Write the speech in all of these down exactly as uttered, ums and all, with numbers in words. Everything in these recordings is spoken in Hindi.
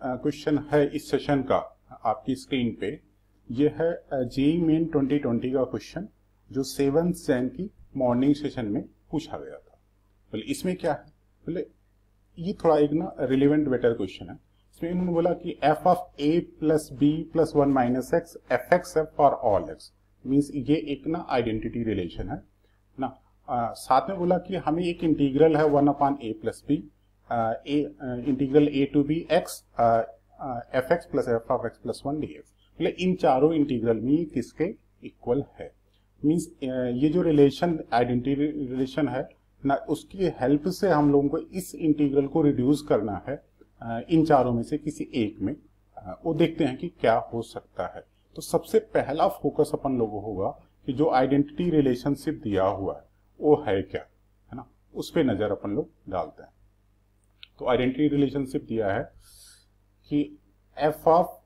क्वेश्चन है इस सेशन का आपकी स्क्रीन पे, ये है जेईई मेन ट्वेंटी ट्वेंटी का क्वेश्चन जो सेवंथ जैन की मॉर्निंग सेशन में पूछा गया था। बोले इसमें क्या है, बोले ये थोड़ा एक ना रिलेवेंट बेटर क्वेश्चन है। इसमें इन्होंने बोला कि f of a plus b plus one minus x f x है फॉर ऑल एक्स, मीन्स ये एक ना आइडेंटिटी रिलेशन है ना। आ, साथ में बोला कि हमें एक इंटीग्रल है one upon a plus b integral a to b x f x plus f of x plus one d x. बोले इन चारों इंटीग्रल में किसके इक्वल है, मीन्स ये जो रिलेशन आइडेंटिटी रिलेशन है ना, उसकी हेल्प से हम लोगों को इस इंटीग्रल को रिड्यूस करना है इन चारों में से किसी एक में। वो देखते हैं कि क्या हो सकता है। तो सबसे पहला फोकस अपन लोगों को होगा कि जो आइडेंटिटी रिलेशनशिप दिया हुआ है वो है क्या, है ना, उस पे नजर अपन लोग डालते हैं। तो आइडेंटिटी रिलेशनशिप दिया है कि f of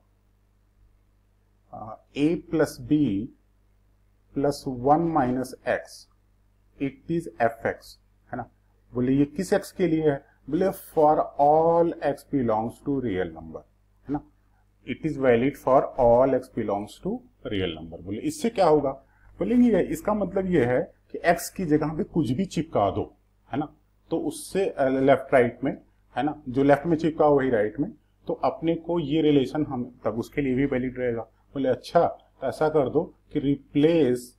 a plus b plus one minus x it is f x, है ना। बोले ये किस एक्स के लिए है, बोले for all x belongs to real number, है ना। It is valid for all x belongs to real number. बोले इससे क्या होगा, बोलेंगे इसका मतलब ये है कि x की जगह पे कुछ भी चिपका दो, है ना, तो उससे लेफ्ट राइट में, है ना, जो लेफ्ट में चिपका वही राइट में, तो अपने को ये रिलेशन हम तब उसके लिए भी वैलिड रहेगा। बोले अच्छा, तो ऐसा कर दो कि replace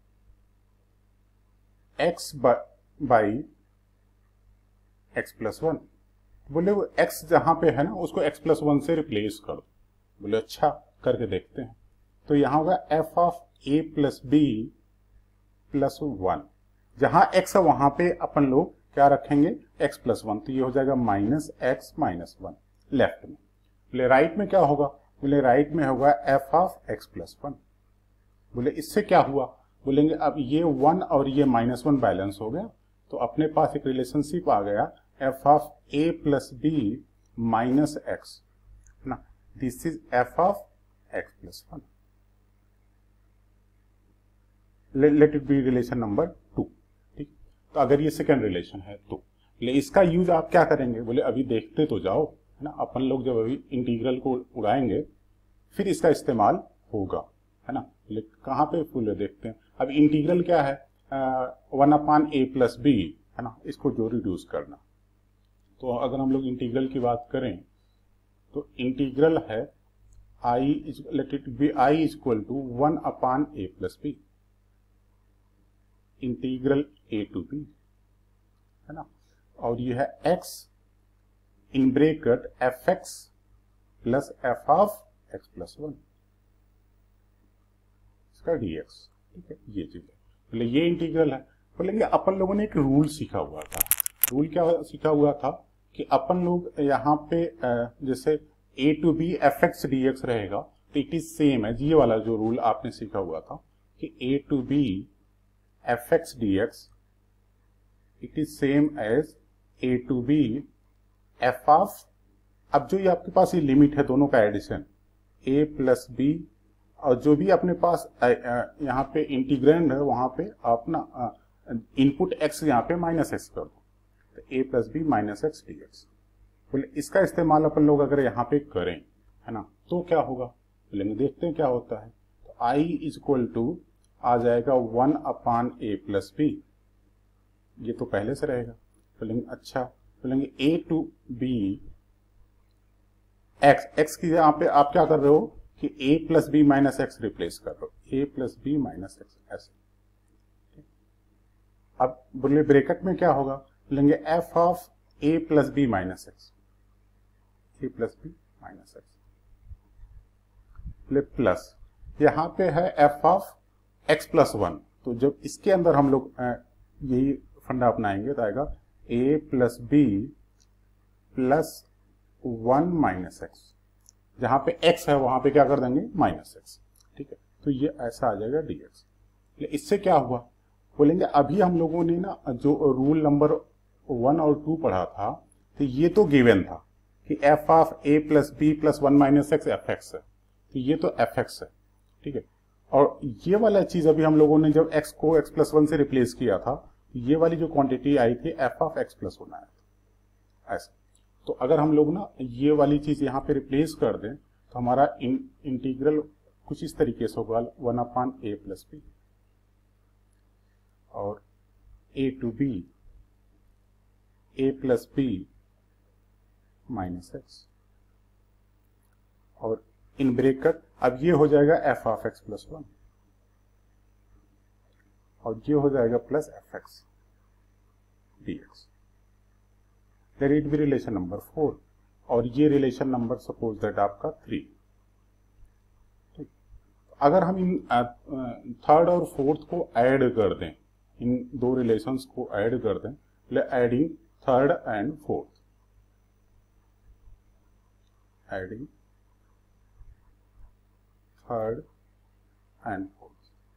x by x plus one. बोले वो x जहां पे है ना उसको x प्लस वन से रिप्लेस कर दो। बोले अच्छा, करके देखते हैं। तो यहां होगा f of a plus b plus one, जहां x है वहां पे अपन लोग क्या रखेंगे x प्लस वन, तो ये हो जाएगा minus x minus one left में। बोले राइट में क्या होगा, बोले राइट में होगा f of x plus one. बोले इससे क्या हुआ, बोलेंगे अब ये वन और ये माइनस वन बैलेंस हो गया, तो अपने पास एक रिलेशनशिप आ गया f of a plus b minus x, ना, this is f of x plus one. Let it be relation number two, ठीक। तो अगर ये सेकेंड रिलेशन है तो ले इसका यूज आप क्या करेंगे, बोले अभी देखते तो जाओ, है ना। अपन लोग जब अभी इंटीग्रल को उड़ाएंगे फिर इसका इस्तेमाल होगा, है ना। बोले कहाँ पे फुल देखते हैं। अब इंटीग्रल क्या है, one upon a plus b, है ना, इसको जो रिड्यूस करना। तो अगर हम लोग इंटीग्रल की बात करें तो इंटीग्रल है I, let it be I is equal to one upon a plus b integral a to b, है ना, और ये है x in bracket f x plus f of x plus one इसका dx, ठीक है, ये चीज है। बोले ये इंटीग्रल है। बोलेंगे अपन लोगों ने एक रूल सीखा हुआ था। रूल क्या सीखा हुआ था कि अपन लोग यहाँ पे जैसे a to b f x d x रहेगा तो इट इज सेम है, ये वाला जो रूल आपने सीखा हुआ था कि a to b f x d x it is same as a to b f of, अब जो ये आपके पास ये लिमिट है दोनों का एडिशन a प्लस बी, और जो भी अपने पास यहाँ पे इंटीग्रेंड है वहां पे आप ना इनपुट x यहाँ पे माइनस एक्स कर दो, तो a plus b minus x d x. बोले इसका इस्तेमाल अपन लोग अगर यहाँ पे करें, है ना, तो क्या होगा, बोलेंगे देखते हैं क्या होता है। तो i इज इक्वल टू आ जाएगा one upon a plus b, ये तो पहले से रहेगा। बोलेंगे अच्छा, बोलेंगे a to b x, x की यहाँ पे आप क्या कर रहे हो कि a plus b minus x replace कर रहे हो, a plus b minus x ऐसे। अब बोले ब्रेकेट में क्या होगा, बोलेंगे f of a plus b minus x, a plus b minus x, बोले प्लस यहाँ पे है F of x plus one. तो जब इसके अंदर हम लोग यही फंडा अपनाएंगे तो आएगा a plus b plus one minus x, जहां पे x है वहां पे क्या कर देंगे माइनस एक्स, ठीक है। तो ये ऐसा आ जाएगा dx। इससे क्या हुआ, बोलेंगे अभी हम लोगों ने ना जो रूल नंबर वन और टू पढ़ा था तो ये तो गिवन था कि f of a plus b plus one minus x f x है, तो ये तो एफ एक्स है, ठीक है। और ये वाला चीज अभी हम लोगों ने जब x को x प्लस वन से रिप्लेस किया था, ये वाली जो क्वांटिटी आई थी f of x plus one आया था ऐसा। तो अगर हम लोग ना ये वाली चीज यहाँ पे रिप्लेस कर दें तो हमारा इंटीग्रल कुछ इस तरीके से होगा, one upon a plus b और a to b a plus b minus x, और इन ब्रेकेट अब ये हो जाएगा f of x plus one और ये हो जाएगा plus f x d x. There it be relation number four, और ये रिलेशन नंबर सपोज दैट आपका थ्री। ठीक, अगर हम इन थर्ड और फोर्थ को ऐड कर दें, इन दो रिलेशंस को ऐड कर दें, adding third and fourth, adding third and fourth,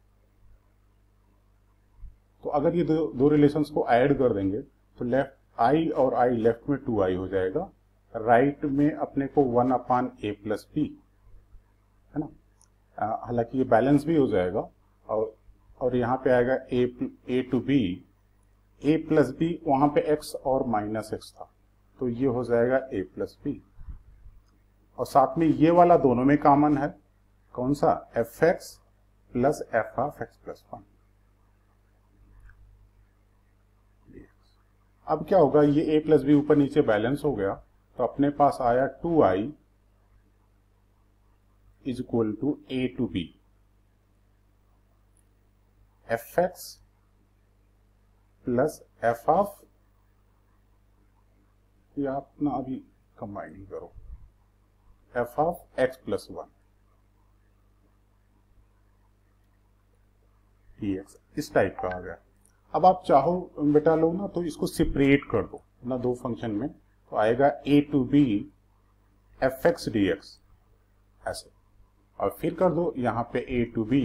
तो अगर ये दो, दो रिलेशंस को ऐड कर देंगे तो लेफ्ट आई और आई लेफ्ट में टू आई हो जाएगा, राइट right में अपने को one upon a plus b, है ना, हालांकि ये बैलेंस भी हो जाएगा, और और यहाँ पे आएगा a a to b, a plus b, वहां पे एक्स और माइनस एक्स था तो ये हो जाएगा ए प्लस बी, और साथ में ये वाला दोनों में कॉमन है, कौन सा, f x plus f of x plus one. अब क्या होगा, ये a प्लस बी ऊपर नीचे बैलेंस हो गया तो अपने पास आया two I is equal to a to b f x plus f of, या आप ना अभी कंबाइनिंग करो, f of x plus one d x, इस टाइप का आ गया। अब आप चाहो बेटा लोग ना तो इसको सेपरेट कर दो ना दो फंक्शन में, तो आएगा a to b f x d x ऐसे, और फिर कर दो यहां पे a to b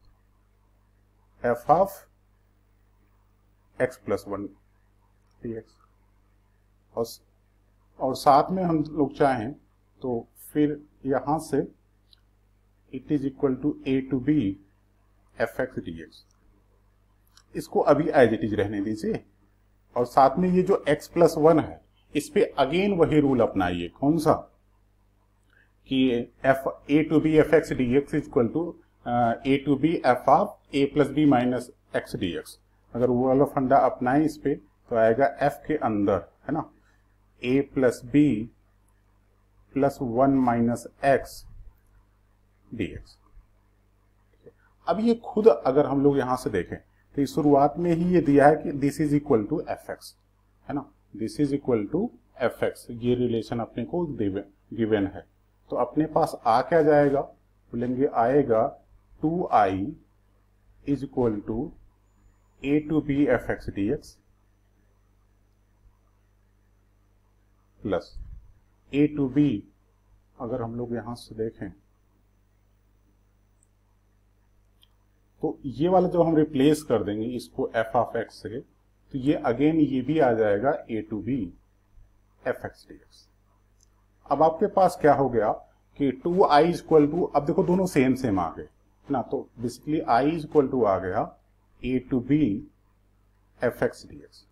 f of x plus one d x, और, और साथ में हम लोग चाहें तो फिर यहां से it is equal to a to b f x d x, इसको अभी एज इट इज रहने दीजिए, और साथ में ये जो x प्लस वन है इस पे अगेन वही रूल अपनाइए, कौन सा, कि f a to b f x d x equal to a to b f of a plus b minus x d x. अगर वो वाला फंडा अपनाए इस पे तो आएगा f के अंदर, है ना, a plus b plus one minus x d x. अब ये खुद अगर हम लोग यहां से देखें तो शुरुआत में ही ये दिया है कि this is equal to f x, है ना, this is equal to f x, ये रिलेशन अपने को गिवन है, तो अपने पास आ क्या जाएगा, बोलेंगे आएगा two I is equal to a to b f x d x plus a to b, अगर हम लोग यहां से देखें तो ये वाला जो हम रिप्लेस कर देंगे इसको एफ ऑफ एक्स से, तो ये अगेन ये भी आ जाएगा a to b f x d x. अब आपके पास क्या हो गया कि two I is equal to, अब देखो दोनों सेम सेम आ गए ना, तो basically I is equal to आ गया a to b f x d x.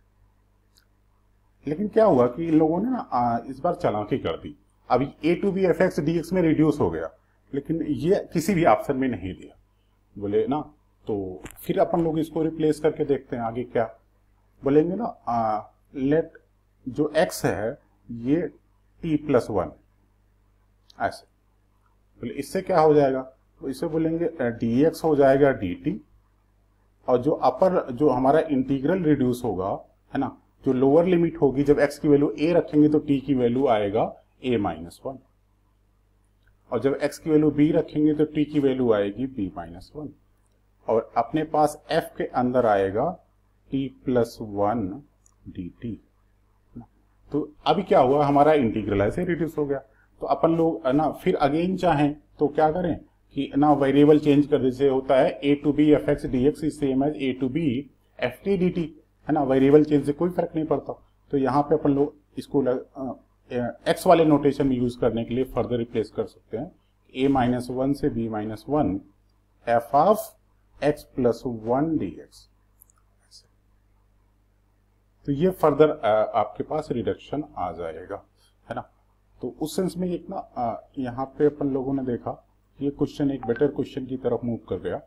लेकिन क्या हुआ कि इन लोगों ने ना इस बार चालाकी कर दी, अभी a to b f x d x में रिड्यूस हो गया, लेकिन ये किसी भी ऑप्शन में नहीं दिया, बोले ना, तो फिर अपन लोग इसको रिप्लेस करके देखते हैं आगे क्या बोलेंगे ना, आ, लेट जो x है ये t प्लस वन ऐसे, बोले इससे क्या हो जाएगा, तो इसे बोलेंगे dx हो जाएगा dt, और जो अपर जो हमारा इंटीग्रल रिड्यूस होगा, है ना, जो लोअर लिमिट होगी जब x की वैल्यू a रखेंगे तो t की वैल्यू आएगा a माइनस वन, और जब x की वैल्यू b रखेंगे तो t की वैल्यू आएगी b माइनस वन, और अपने पास f के अंदर आएगा t plus one d t. तो अभी क्या हुआ, हमारा इंटीग्रल ऐसे रिड्यूस हो गया, तो अपन लोग ना फिर अगेन चाहें तो क्या करें कि ना वेरिएबल चेंज कर, जैसे होता है a to b f x d x is same as a to b f t D T, है ना, वेरिएबल चेंज से कोई फर्क नहीं पड़ता, तो यहाँ पे अपन लोग इसको एक्स वाले नोटेशन में यूज करने के लिए फर्दर रिप्लेस कर सकते हैं, ए माइनस वन से b minus one f of x plus one d x, तो ये फर्दर आपके पास रिडक्शन आ जाएगा। है ना। तो उस सेंस में एक ना यहाँ पे अपन लोगों ने देखा ये क्वेश्चन एक बेटर क्वेश्चन की तरफ मूव कर गया,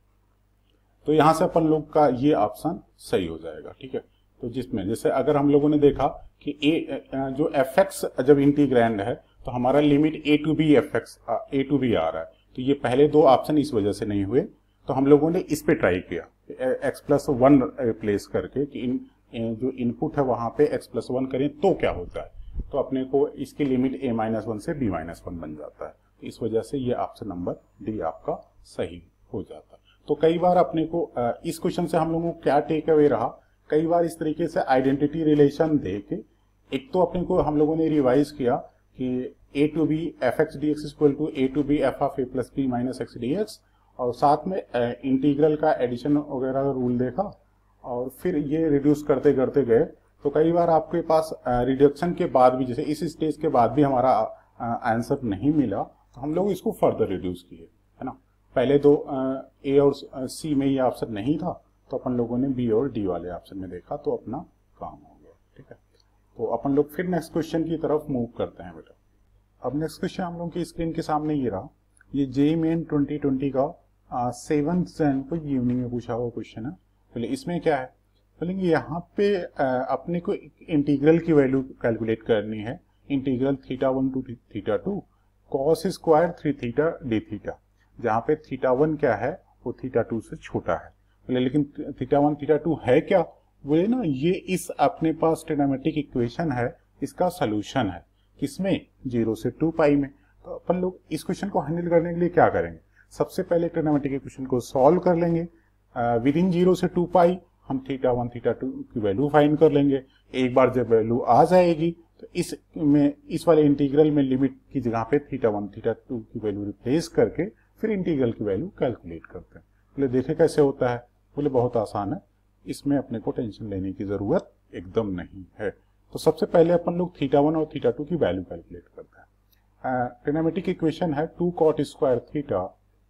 तो यहां से अपन लोग का ये ऑप्शन सही हो जाएगा, ठीक है। तो जिसमें जैसे अगर हम लोगों ने देखा कि ए जो एफ एक्स जब इंटीग्रैंड है तो हमारा limit a to b f x a to b आ रहा है, तो ये पहले दो ऑप्शन इस वजह से नहीं हुए, तो हम लोगों ने इस पे ट्राई किया एक्स प्लस वन रिप्लेस करके कि इन जो इनपुट है वहां पे एक्स प्लस वन करें तो क्या होता है, तो अपने को इसकी लिमिट ए माइनस वन से बी माइनस वन बन जाता है। तो इस वजह से ये ऑप्शन नंबर डी आपका सही हो जाता है। तो कई बार अपने को इस क्वेश्चन से हम लोगों को क्या टेक अवे रहा, कई बार इस तरीके से आइडेंटिटी रिलेशन दे के एक तो अपने को हम लोगों ने रिवाइज किया कि a to b f x d x equal to a to b f of a plus b minus x d x, और साथ में इंटीग्रल का एडिशन वगैरह का रूल देखा, और फिर ये रिड्यूस करते करते गए। तो कई बार आपके पास रिडक्शन के बाद भी, जैसे इस स्टेज के बाद भी हमारा आंसर नहीं मिला, तो हम लोग इसको फर्दर रिड्यूस किए, है ना। पहले दो ए और सी में ये ऑप्शन नहीं था, तो अपन लोगों ने बी और डी वाले ऑप्शन में देखा, तो अपना काम हो गया, ठीक है। तो अपन लोग फिर नेक्स्ट क्वेश्चन की तरफ मूव करते हैं बेटा। अब नेक्स्ट क्वेश्चन हम लोग की स्क्रीन के सामने ये रहा, ये जेईई मेन ट्वेंटी ट्वेंटी का सेवंथ जैन को इवनिंग में पूछा हुआ क्वेश्चन है। पहले इसमें क्या है, बोलेंगे यहाँ पे आ, अपने को इंटीग्रल की वैल्यू कैलकुलेट करनी है, integral theta one to theta two cos square three theta d theta, जहाँ पे थीटा वन क्या है वो थीटा टू से छोटा है। बोले लेकिन थीटा वन थीटा टू है क्या, बोले ना ये इस अपने पास ट्रिग्नोमेट्रिक इक्वेशन है, इसका सोल्यूशन है, किसमें, जीरो से टू पाई में। तो अपन लोग इस क्वेश्चन को हैंडल करने के लिए क्या करेंगे, सबसे पहले ट्रिग्नोमेट्रिक इक्वेशन को सॉल्व कर लेंगे, विद इन जीरो से टू पाई हम थीटा वन थीटा टू की वैल्यू फाइंड कर लेंगे। एक बार जब वैल्यू आ जाएगी तो इस में इस वाले इंटीग्रल में लिमिट की जगह पे थीटा वन थीटा टू की वैल्यू रिप्लेस करके फिर इंटीग्रल की वैल्यू कैलकुलेट करते हैं। बोले देखे कैसे होता है, बोले बहुत आसान है, इसमें अपने को टेंशन लेने की जरूरत एकदम नहीं है। तो सबसे पहले अपन लोग थीटा वन और थीटा टू की वैल्यू कैलकुलेट करते हैं। ट्रिग्नोमेट्रिक इक्वेशन है two cot square theta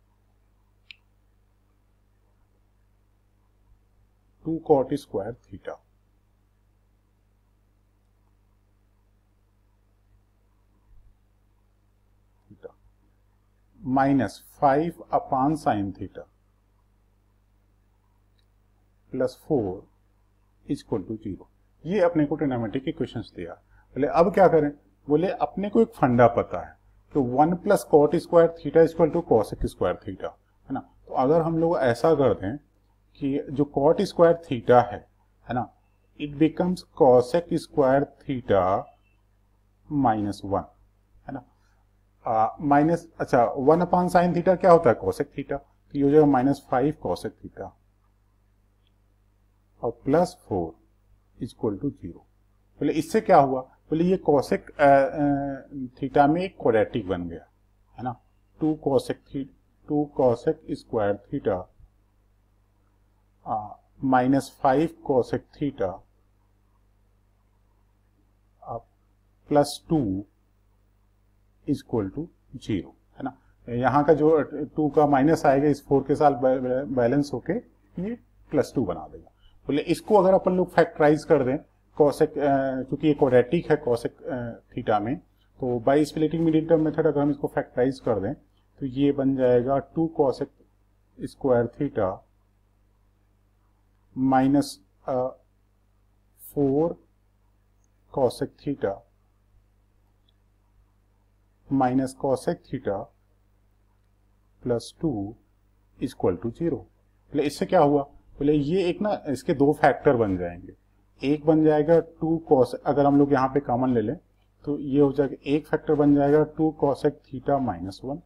two cot square theta theta minus five upon sine theta plus four equal to zero. ये अपने को ट्रिग्नोमेट्रिक इक्वेशंस दिया। बोले अब क्या करें, बोले अपने को एक फंडा पता है तो one plus cot square theta equal to cosec square theta, है ना। तो अगर हम लोग ऐसा कर दें कि जो कॉट स्क्वायर थीटा है है ना, it becomes cosec square theta minus one, है ना, माइनस अच्छा वन अपान साइन थीटा क्या होता है, कॉसेक थीटा, तो ये हो जाएगा माइनस फाइव कॉसेक थीटा और plus four equal to zero. बोले इससे क्या हुआ, बोले ये कॉसेक थीटा में एक क्वाड्रेटिक बन गया, है ना, two cosec theta two cosec square theta minus five cosec theta plus two equal to zero, है ना। यहाँ का जो टू का माइनस आएगा इस फोर के साथ बैलेंस होके ये प्लस टू बना देगा। बोले इसको अगर अपन लोग फैक्टराइज कर दें, कॉसेक क्योंकि ये क्वाड्रेटिक है कॉसेक थीटा में, तो by splitting middle term method अगर हम इसको फैक्टराइज कर दें तो ये बन जाएगा two cosec square theta minus four cosec theta minus cosec theta plus two equal to zero. बोले इससे क्या हुआ, बोले ये एक ना इसके दो फैक्टर बन जाएंगे, एक बन जाएगा टू कॉस, अगर हम लोग यहाँ पे कॉमन ले लें तो ये हो जाएगा एक फैक्टर बन जाएगा two cosec theta minus one,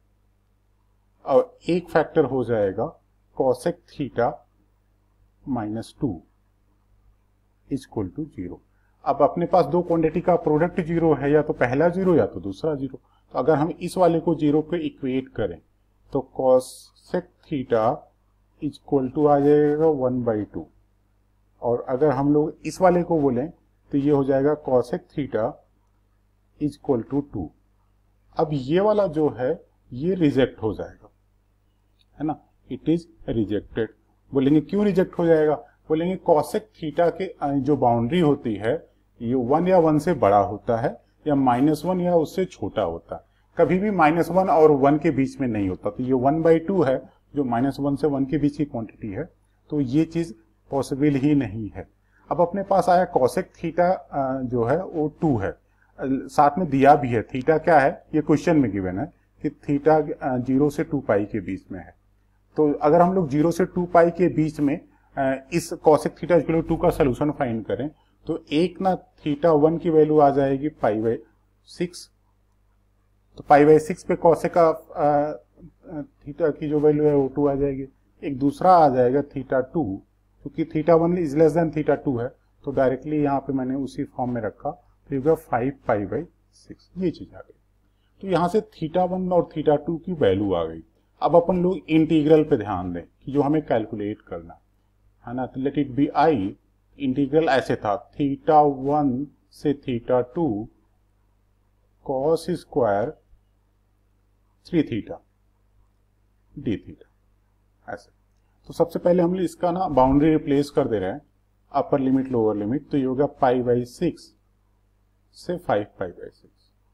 और एक फैक्टर हो जाएगा cosec theta minus two equal to zero. अब अपने पास दो क्वांटिटी का प्रोडक्ट जीरो है, या तो पहला जीरो या तो दूसरा जीरो, तो अगर हम इस वाले को जीरो पे इक्वेट करें तो कॉसेक थीटा इक्वल टू आ जाएगा वन बाई टू, और अगर हम लोग इस वाले को बोलें तो ये हो जाएगा cosec theta equal to two. अब ये वाला जो है ये रिजेक्ट हो जाएगा, है ना, इट इज रिजेक्टेड। बोलेंगे क्यों रिजेक्ट हो जाएगा, बोलेंगे कॉसेक थीटा के जो बाउंड्री होती है ये वन या वन से बड़ा होता है, या माइनस वन या उससे छोटा होता है, कभी भी माइनस वन और वन के बीच में नहीं होता। तो ये वन बाई टू है जो माइनस वन से वन के बीच की क्वांटिटी है, तो ये चीज पॉसिबल ही नहीं है। अब अपने पास आया कॉसेक थीटा जो है वो टू है, साथ में दिया भी है थीटा क्या है, ये क्वेश्चन में गिवन है कि थीटा जीरो से टू पाई के बीच में है। तो अगर हम लोग जीरो से टू पाई के बीच में इस कॉसेक थीटा इक्वल टू का सोल्यूशन फाइंड करें तो एक ना थीटा वन की वैल्यू आ जाएगी पाई बाई सिक्स, तो पाई बाई सिक्स पे कॉसेक का थीटा की जो वैल्यू है वो टू आ जाएगी। एक दूसरा आ जाएगा थीटा टू, क्योंकि theta one is less than theta two है तो डायरेक्टली यहाँ पे मैंने उसी फॉर्म में रखा, तो ये फाइव पाई बाई सिक्स, ये चीज आ गई। तो यहाँ से थीटा वन और थीटा टू की वैल्यू आ गई। अब अपन लोग इंटीग्रल पे ध्यान दें कि जो हमें कैलकुलेट करना है ना, let it be I. Integral ऐसे था थीटा वन से theta two cos square three theta d theta, ऐसे। तो सबसे पहले हम इसका ना बाउंड्री रिप्लेस कर दे रहे हैं, अपर लिमिट लोअर लिमिट, तो ये होगा पाई बाई सिक्स से फाइव पाई बाई सिक्स।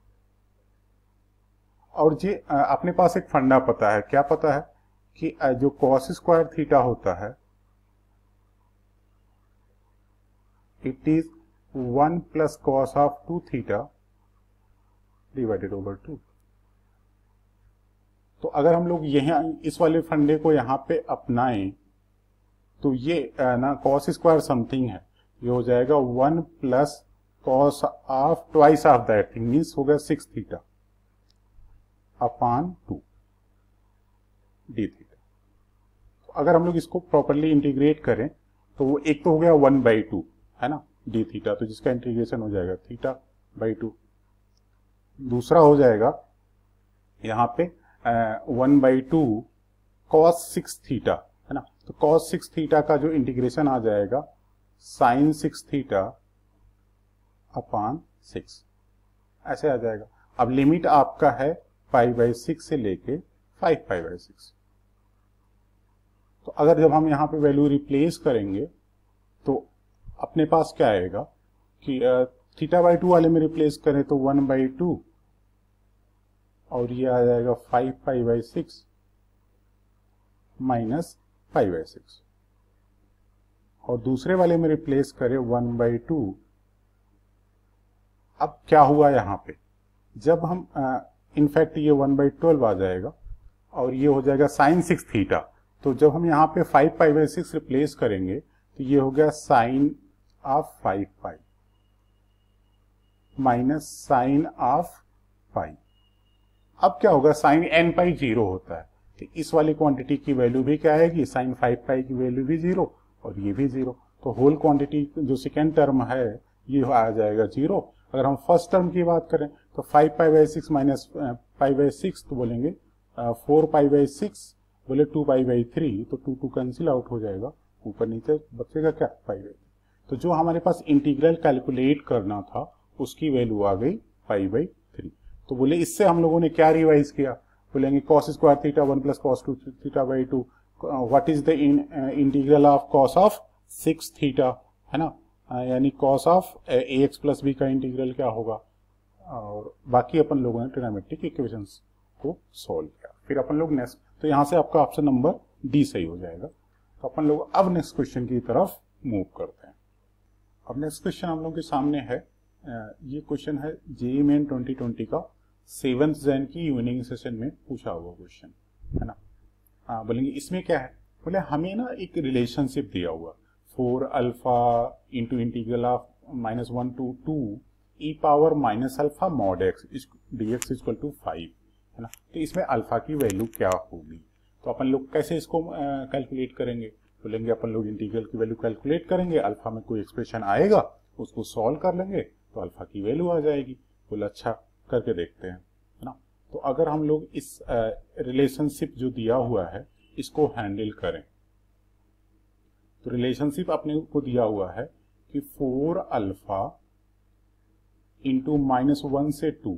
और ये अपने पास एक फंडा पता है, क्या पता है कि जो कॉस स्क्वायर थीटा होता है it is one plus cos of two theta divided over two. तो अगर हम लोग यहाँ इस वाले फंडे को यहाँ पे अपनाएं तो ये ना कॉस स्क्वायर समथिंग है, ये हो जाएगा one plus cos of twice of that thing, means हो गया six theta upon two d theta. तो अगर हम लोग इसको प्रॉपरली इंटीग्रेट करें तो वो एक तो हो गया वन बाई टू है ना डी थीटा, तो जिसका इंटीग्रेशन हो जाएगा थीटा बाई टू। दूसरा हो जाएगा यहाँ पे one by two cos six theta है ना, तो कॉस सिक्स थीटा का जो इंटीग्रेशन आ जाएगा sine six theta upon six, ऐसे आ जाएगा। अब लिमिट आपका है पाई बाई सिक्स से लेके फाइव पाई बाई सिक्स। तो अगर जब हम यहाँ पे वैल्यू रिप्लेस करेंगे तो अपने पास क्या आएगा कि थीटा बाई टू वाले में रिप्लेस करें तो वन बाई टू और ये आ जाएगा five pi by six minus five by six, और दूसरे वाले में रिप्लेस करें वन बाई टू। अब क्या हुआ यहाँ पे, जब हम इनफैक्ट ये वन बाई ट्वेल्व आ जाएगा और ये हो जाएगा साइन सिक्स थीटा, तो जब हम यहाँ पे five pi by six replace करेंगे तो ये हो गया sine of five pi minus sine of pi. अब क्या होगा, साइन एन पाई जीरो होता है, तो इस वाली क्वांटिटी की वैल्यू भी क्या आएगी, साइन फाइव पाई की वैल्यू भी जीरो और ये भी जीरो। तो होल क्वांटिटी जो सेकेंड टर्म है ये आ जाएगा जीरो। अगर हम फर्स्ट टर्म की बात करें तो five pi by six minus pi by six तो बोलेंगे फोर पाई बाई सिक्स, बोले टू पाई बाई थ्री, तो टू टू कैंसिल आउट हो जाएगा, ऊपर नीचे बचेगा क्या पाई बाई। तो जो हमारे पास इंटीग्रल कैलकुलेट करना था उसकी वैल्यू आ गई पाई बाई थ्री। तो बोले इससे हम लोगों ने क्या रिवाइज किया, बोलेंगे cos square theta one plus cos two theta by two, what is the integral of cos of six theta है ना, यानी cos of a x plus b का इंटीग्रल क्या होगा। और बाकी अपन लोगों ने ट्रिग्नोमेट्रिक इक्वेशंस को सॉल्व किया। फिर अपन लोग नेक्स्ट, तो यहाँ से आपका ऑप्शन नंबर डी सही हो जाएगा। तो अपन लोग अब नेक्स्ट क्वेश्चन की तरफ मूव करते हैं। अब नेक्स्ट क्वेश्चन हम लोग के सामने है, ये क्वेश्चन है जेईई मेन ट्वेंटी ट्वेंटी का सेवंथ जैन की इवनिंग सेशन में पूछा हुआ क्वेश्चन है ना। हाँ बोलेंगे इसमें क्या है, बोले हमें ना एक रिलेशनशिप दिया हुआ four alpha into integral of minus one to two e power minus alpha mod x d x equal to five है ना। तो इसमें अल्फा की वैल्यू क्या होगी, तो अपन लोग कैसे इसको कैलकुलेट करेंगे, बोलेंगे अपन लोग इंटीग्रल की वैल्यू कैलकुलेट करेंगे, अल्फा में कोई एक्सप्रेशन आएगा उसको सॉल्व कर लेंगे तो अल्फा की वैल्यू आ जाएगी। बोले अच्छा करके देखते हैं है ना। तो अगर हम लोग इस रिलेशनशिप जो दिया हुआ है इसको हैंडल करें, तो रिलेशनशिप अपने को दिया हुआ है कि four alpha into minus one से two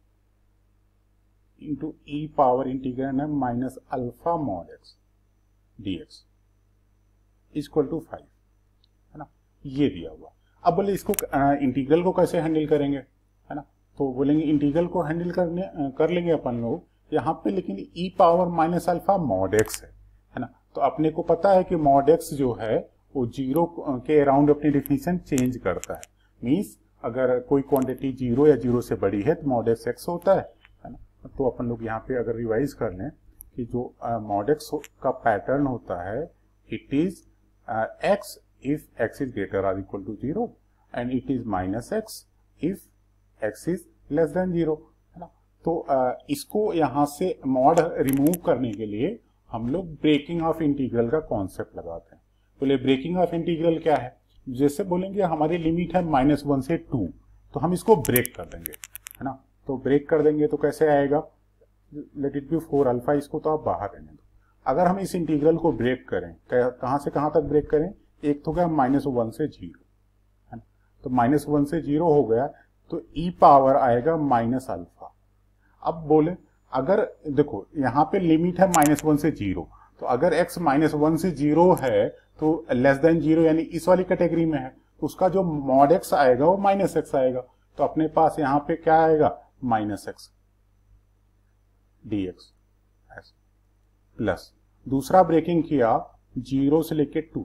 into e power integral है minus alpha mod x d x equal to five है ना, ये दिया हुआ। अब बोले इसको इंटीग्रल को कैसे हैंडल करेंगे है ना, तो बोलेंगे इंटीग्रल को हैंडल करने कर लेंगे अपन लोग यहाँ पे, लेकिन e power minus alpha mod x है है ना। तो अपने को पता है कि मॉड एक्स जो है वो जीरो के अराउंड अपनी डिफिनीशन चेंज करता है। मीन्स अगर कोई क्वांटिटी जीरो या जीरो से बड़ी है तो मॉड एक्स एक्स होता है है ना। तो अपन लोग यहाँ पे अगर रिवाइज कर लें कि जो मॉड एक्स का पैटर्न होता है, it is x if x is greater or equal to zero and it is minus x if x is less than zero, है ना। तो uh, इसको यहाँ से मॉड रिमूव करने के लिए हम लोग ब्रेकिंग ऑफ इंटीग्रल का कॉन्सेप्ट लगाते हैं। बोले ब्रेकिंग ऑफ इंटीग्रल क्या है, जैसे बोलेंगे हमारी लिमिट है माइनस वन से टू, तो हम इसको ब्रेक कर देंगे, है ना। तो ब्रेक कर देंगे तो कैसे आएगा, let it be four alpha, इसको तो आप बाहर रहने दो। अगर हम इस इंटीग्रल को ब्रेक करें, कहां से कहां तक ब्रेक करें, एक तो क्या माइनस वन से जीरो, है ना। तो माइनस वन से जीरो हो गया तो ई पावर आएगा माइनस अल्फा। अब बोले अगर देखो यहाँ पे लिमिट है माइनस वन से जीरो, तो अगर x माइनस वन से जीरो है तो लेस देन जीरो यानी इस वाली कैटेगरी में है, तो उसका जो मॉड x आएगा वो माइनस एक्स आएगा। तो अपने पास यहाँ पे क्या आएगा, minus x d x plus दूसरा ब्रेकिंग किया जीरो से लेके टू,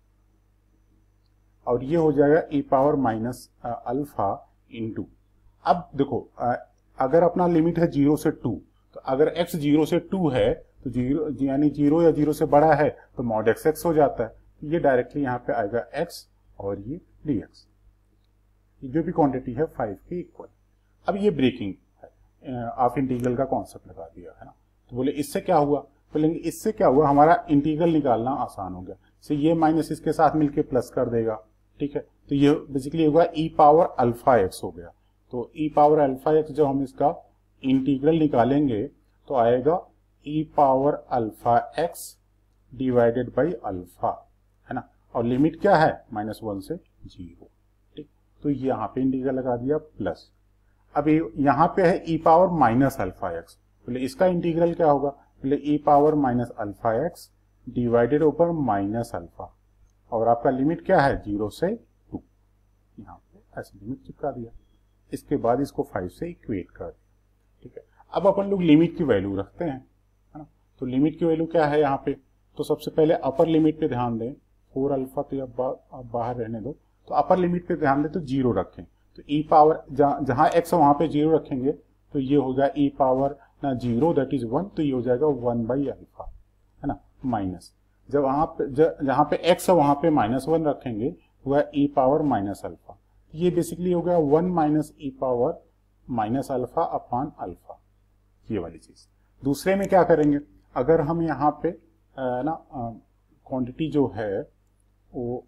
और ये हो जाएगा e power minus alpha into. अब देखो अगर अपना लिमिट है जीरो से टू, तो अगर x जीरो से टू है तो जीरो यानी जीरो या जीरो से बड़ा है तो मॉड एक्स एक्स हो जाता है। तो ये डायरेक्टली यहाँ पे आएगा x और ये dx, जो भी क्वांटिटी है फाइव के इक्वल। अब ये ब्रेकिंग ऑफ इंटीग्रल का कॉन्सेप्ट लगा दिया, है ना। तो बोले इससे क्या हुआ, बोलेंगे इससे क्या हुआ, हमारा इंटीग्रल निकालना आसान हो गया। से ये माइनस इसके साथ मिलके प्लस कर देगा, ठीक है। तो ये बेसिकली होगा ई पावर अल्फा एक्स हो गया। तो ई पावर अल्फा एक्स जब हम इसका इंटीग्रल निकालेंगे तो आएगा e power alpha x divided by alpha, है ना। और लिमिट क्या है, माइनस वन से जीरो, ठीक। तो यहाँ पे इंटीग्रल लगा दिया प्लस। अब यहाँ पे है e power minus alpha x, बोले इसका इंटीग्रल क्या होगा, बोले e power minus alpha x divided ऊपर माइनस अल्फा, और आपका लिमिट क्या है, जीरो से टू, यहाँ पे ऐसे लिमिट चिपका दिया। इसके बाद इसको फाइव से इक्वेट कर दिया, ठीक है। अब अपन लोग लिमिट की वैल्यू रखते हैं, है ना। तो लिमिट की वैल्यू क्या है यहाँ पे, तो सबसे पहले अपर लिमिट पे ध्यान दें, फोर अल्फा तो अब बा, बाहर रहने दो, तो अपर लिमिट पे ध्यान दें तो जीरो रखें। तो ई पावर जहां एक्स है वहां पे जीरो रखेंगे तो ये होगा ई पावर ना जीरो दैट इज वन, तो ये हो जाएगा वन बाई अल्फा, है ना, माइनस जब वहां पे जहां पे एक्स है वहां पे माइनस वन रखेंगे वह ई पावर माइनस अल्फा। ये बेसिकली हो गया one minus e power minus alpha upon alpha, ये वाली चीज। दूसरे में क्या करेंगे, अगर हम यहाँ पे ना क्वांटिटी जो है वो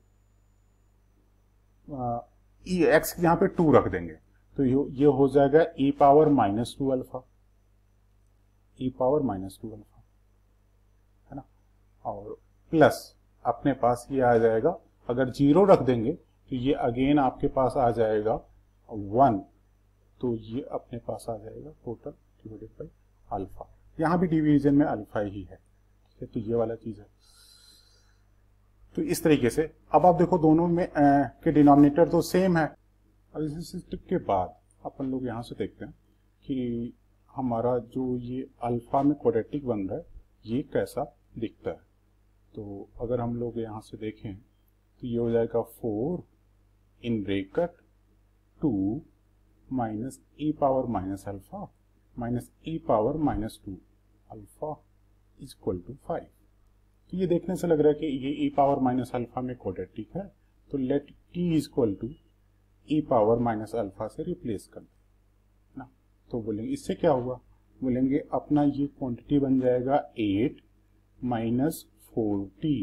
ई एक्स यहाँ पे टू रख देंगे तो ये ये हो जाएगा e power minus two alpha, e power minus two alpha, है ना। और प्लस अपने पास ये आ जाएगा, अगर जीरो रख देंगे तो ये अगेन आपके पास आ जाएगा वन, तो ये अपने पास आ जाएगा टोटल डिवाइडेड बाई अल्फा। यहां भी डिवीजन में अल्फा ही है, ठीक है। तो ये वाला चीज है। तो इस तरीके से अब आप देखो दोनों में आ, के डिनोमिनेटर तो सेम है। अब इस स्टेप के बाद अपन लोग यहां से देखते हैं कि हमारा जो ये अल्फा में क्वाड्रेटिक बन रहा है ये कैसा दिखता है। तो अगर हम लोग यहां से देखें तो ये हो जाएगा four in bracket two minus e power minus alpha minus e power minus two alpha equal to five. तो ये देखने से लग रहा है कि ये ई पावर माइनस अल्फा में क्वाड्रेटिक है, तो let t equal to e power minus alpha से रिप्लेस कर दे ना। तो बोलेंगे इससे क्या हुआ, बोलेंगे अपना ये क्वांटिटी बन जाएगा eight minus four t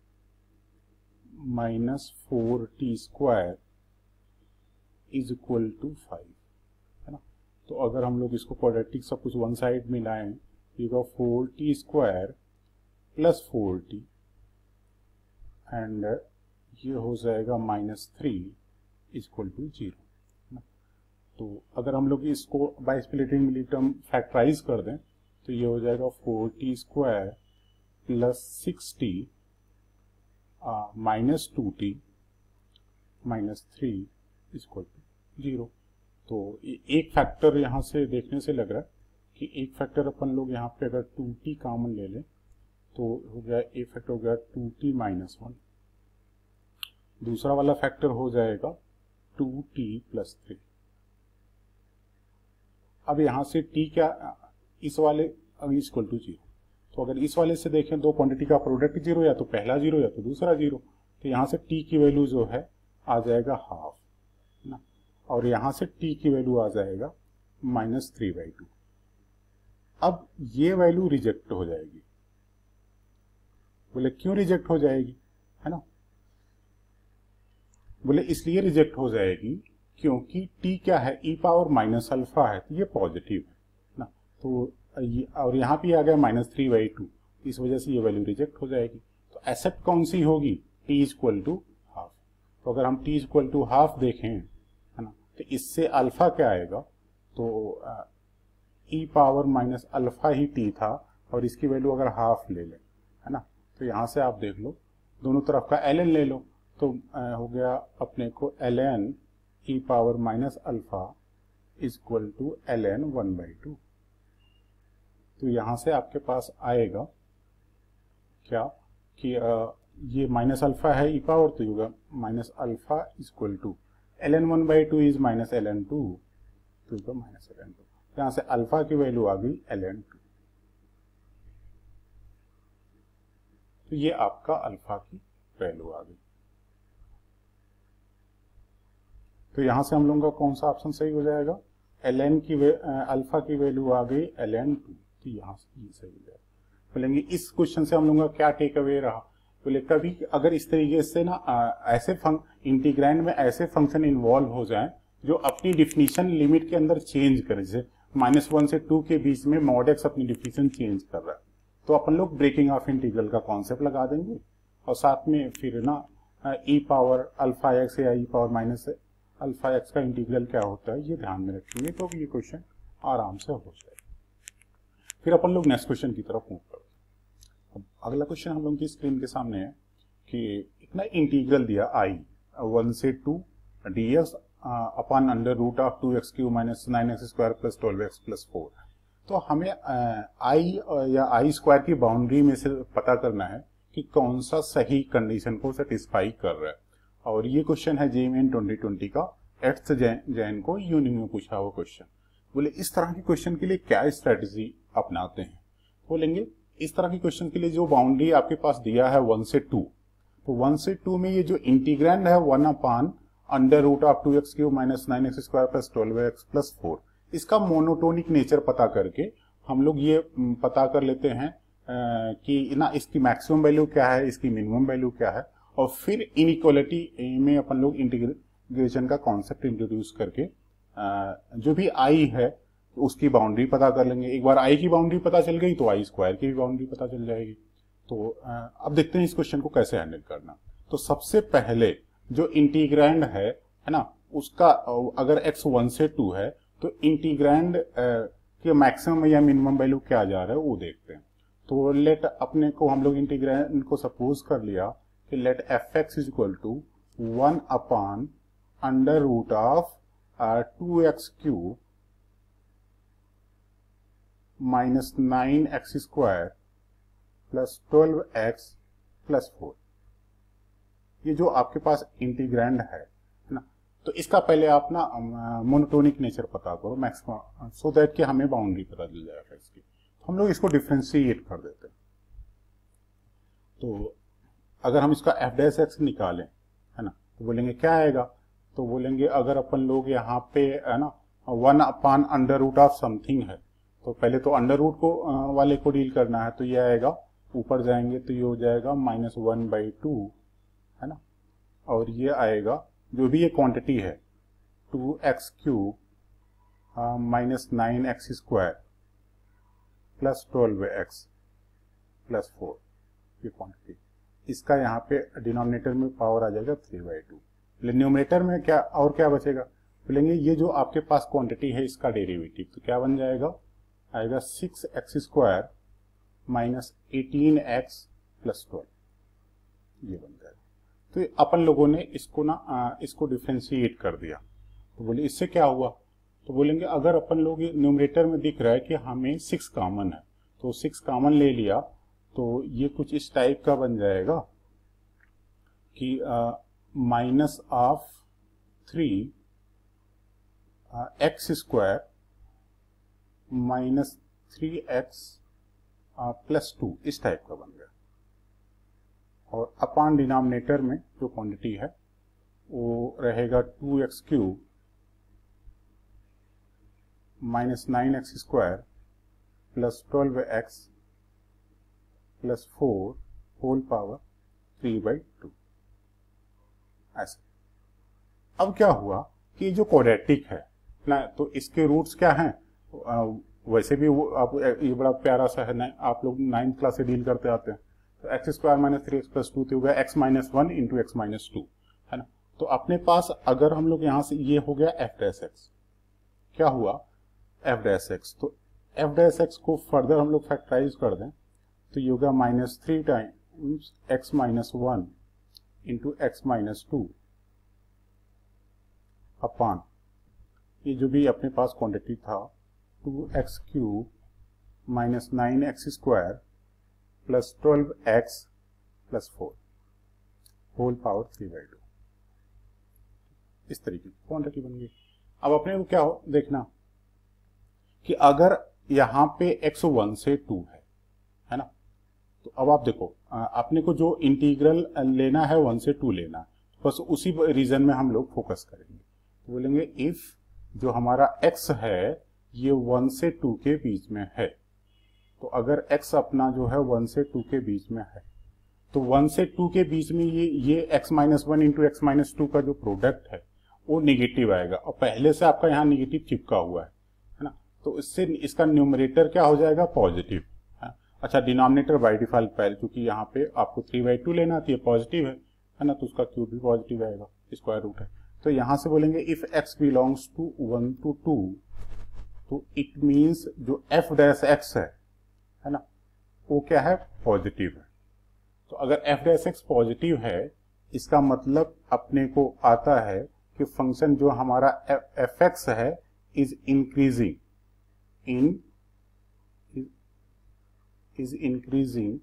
minus four t square is equal to five, है ना। तो अगर हम लोग इसको क्वाड्रेटिक सब कुछ वन साइड में लाएं तो four t square plus four t and ये हो जाएगा minus three equal to zero. तो अगर हम लोग इसको by splitting middle term factorize कर दें तो ये हो जाएगा four t square plus six t minus two t minus three equal to zero. तो एक फैक्टर यहाँ से देखने से लग रहा है कि एक फैक्टर अपन लोग यहाँ पे अगर टू टी कॉमन ले लें तो हो गया एक फैक्टर हो गया टू टी माइनस वन, दूसरा वाला फैक्टर हो जाएगा टू टी प्लस थ्री। अब यहाँ से t क्या इस वाले इक्वल टू जीरो, तो अगर इस वाले से देखें दो क्वांटिटी का प्रोडक्ट जीरो, या तो पहला जीरो या तो दूसरा जीरो, तो यहाँ से t की वैल्यू जो है आ जाएगा हाफ ना, और यहाँ से t की वैल्यू आ जाएगा माइनस थ्री बाई टू। अब ये वैल्यू रिजेक्ट हो जाएगी। बोले क्यों रिजेक्ट हो जाएगी, है ना? बोले इसलिए रिजेक्ट हो जाएगी क्योंकि t क्या है, e पावर माइनस अल्फा है, तो ये पॉजिटिव है ना, तो ये और यहाँ पे आ गया माइनस थ्री बाई टू, इस वजह से ये वैल्यू रिजेक्ट हो जाएगी। तो एक्सेप्ट कौन सी होगी, t इक्वल टू हाफ। तो अगर हम t इक्वल टू हाफ देखें, है ना, तो इससे अल्फा क्या आएगा, तो e पावर माइनस अल्फा ही t था, और इसकी वैल्यू अगर हाफ ले लें, है ना, तो यहाँ से आप देख लो दोनों तरफ का ln ले लो, तो आ, हो गया अपने को ln e power minus alpha equal to ln one by two. तो यहाँ से आपके पास आएगा क्या कि आ, ये माइनस अल्फा है e पावर, तो होगा minus alpha equal to ln one by two is minus ln two, तो होगा माइनस ln टू। यहाँ से अल्फा की वैल्यू आ गई ln टू। तो ये आपका अल्फा की वैल्यू आ गई। तो यहां से हम लोगों का कौन सा ऑप्शन सही हो जाएगा, ln की अल्फा की वैल्यू आ गई ln टू, तो यहां से ये सही हो जाएगा। बोलेंगे इस क्वेश्चन से हम लोगों का क्या टेक अवे रहा, बोले कभी अगर इस तरीके से ना आ, ऐसे इंटीग्रैंड में ऐसे फंक्शन इन्वॉल्व हो जाए जो अपनी डिफिनीशन लिमिट के अंदर चेंज करे, जैसे माइनस वन से टू के बीच में मॉड एक्स अपनी डिफिनीशन चेंज कर रहा है, तो अपन लोग ब्रेकिंग ऑफ इंटीग्रल का कॉन्सेप्ट लगा देंगे, और साथ में फिर ना ई पावर अल्फा एक्स या e power minus alpha x का इंटीग्रल क्या होता है ये ध्यान में रखेंगे, तो ये क्वेश्चन आराम से हो जाएगा। फिर अपन लोग नेक्स्ट क्वेश्चन की तरफ मूव करते हैं। अब अगला क्वेश्चन हम लोग की स्क्रीन के सामने है कि एक ना इंटीग्रल दिया आई वन से two d x upon under root of two x cube minus nine x square plus twelve x plus four. तो हमें आई या आई स्क्वायर की बाउंड्री में से पता करना है कि कौन सा सही कंडीशन को सेटिस्फाई कर रहा है, और ये क्वेश्चन है जेईई ट्वेंटी ट्वेंटी का एट्थ जैन को यूनिक में पूछा हुआ क्वेश्चन। बोले इस तरह के क्वेश्चन के लिए क्या स्ट्रेटजी अपनाते हैं, बोलेंगे इस तरह के क्वेश्चन के लिए जो बाउंड्री आपके पास दिया है वन से टू, तो वन से टू में ये जो इंटीग्रैंड है one upon under root of two x cube minus nine x square plus twelve x plus four, इसका मोनोटोनिक नेचर पता करके हम लोग ये पता कर लेते हैं कि ना इसकी मैक्सिमम वैल्यू क्या है, इसकी मिनिमम वैल्यू क्या है, और फिर इनइक्वालिटी में अपन लोग इंटीग्रेशन का कॉन्सेप्ट इंट्रोड्यूस करके जो भी आई है उसकी बाउंड्री पता कर लेंगे। एक बार आई की बाउंड्री पता चल गई तो आई स्क्वायर की भी बाउंड्री पता चल जाएगी। तो अब देखते हैं इस क्वेश्चन को कैसे हैंडल करना। तो सबसे पहले जो इंटीग्रैंड है है ना, उसका अगर x वन से टू है तो इंटीग्रैंड के मैक्सिमम या मिनिमम वैल्यू क्या जा रहा है वो देखते हैं। तो लेट अपने को हम लोग इंटीग्रैंड को सपोज कर लिया कि let f x is equal to one upon under root of two x cube minus nine x square plus twelve x plus four. ये जो आपके पास इंटीग्रैंड है ना, तो इसका पहले आप ना मोनोटोनिक नेचर पता करो मैक्सिमम, सो दैट कि हमें बाउंड्री पता चल जाएगा इसकी। तो हम लोग इसको डिफ्रेंशिएट कर देते हैं। तो अगर हम इसका एफ डैश एक्स निकालें, है ना, तो बोलेंगे क्या आएगा, तो बोलेंगे अगर अपन लोग यहाँ पे है ना one upon under root of something है, तो पहले तो अंडर रूट को आ, वाले को डील करना है, तो ये आएगा, ऊपर जाएंगे तो ये हो जाएगा माइनस वन बाई टू, है ना, और ये आएगा जो भी ये क्वांटिटी है two x cube minus nine x square plus twelve x plus four, ये क्वांटिटी, इसका यहाँ पे डिनोमिनेटर में पावर आ जाएगा थ्री बाई टू। न्यूमरेटर में क्या और क्या बचेगा, बोलेंगे ये जो आपके पास क्वांटिटी है इसका डेरिवेटिव, तो क्या बन जाएगा, आएगा six x square minus eighteen x plus twelve, ये बन जाएगा। तो अपन लोगों ने इसको ना आ, इसको डिफ्रेंशिएट कर दिया। तो बोले इससे क्या हुआ, तो बोलेंगे अगर अपन लोग न्यूमरेटर में दिख रहा है कि हमें सिक्स कॉमन है, तो सिक्स कॉमन ले लिया, तो ये कुछ इस टाइप का बन जाएगा कि minus of three x square minus three x plus two, इस टाइप का बन गया। और अपॉन डिनोमिनेटर में जो क्वांटिटी है वो रहेगा two x cube minus nine x square plus twelve x plus four whole power three by two. ऐसे अब क्या हुआ कि जो क्वाड्रेटिक है ना, तो इसके रूट्स क्या हैं? वैसे भी वो आप ये बड़ा प्यारा सा है ना, आप लोग नाइन्थ क्लास से डील करते आते हैं। तो x square minus three x plus two हो गया x minus one into x minus two, है ना। तो अपने पास अगर हम लोग यहां से ये हो गया एफ डैश एक्स, क्या हुआ एफ डैश एक्स, तो एफ डैश एक्स को फर्दर हम लोग फैक्टराइज कर दें तो ये होगा minus three times x minus one into x minus two upon ये जो भी अपने पास क्वांटिटी था two x cube minus nine x square plus twelve x plus four whole power three by two. इस तरीके की क्वांटिटी बन गई। अब अपने को क्या हो देखना कि अगर यहां पे एक्स वन से टू है, है ना, तो अब आप देखो अपने को जो इंटीग्रल लेना है वन से टू लेना है, बस उसी रीजन में हम लोग फोकस करेंगे। तो बोलेंगे इफ जो हमारा x है ये वन से टू के बीच में है, तो अगर x अपना जो है वन से टू के बीच में है, तो वन से टू के बीच में ये ये x minus one into x minus two का जो प्रोडक्ट है वो निगेटिव आएगा, और पहले से आपका यहाँ निगेटिव चिपका हुआ है, है ना। तो इससे इसका न्यूमरेटर क्या हो जाएगा पॉजिटिव। अच्छा, डिनोमिनेटर बाय डिफॉल्ट पहले क्योंकि यहाँ पे आपको थ्री बाई टू लेना थी, पॉजिटिव है है ना, तो उसका क्यूब भी पॉजिटिव आएगा, स्क्वायर रूट है। तो यहां से बोलेंगे if x belongs to one to two, तो इट मींस जो f डैश x है है ना, वो क्या है पॉजिटिव है। तो अगर f डैश x पॉजिटिव है, इसका मतलब अपने को आता है कि फंक्शन जो हमारा एफ एक्स है is increasing in is increasing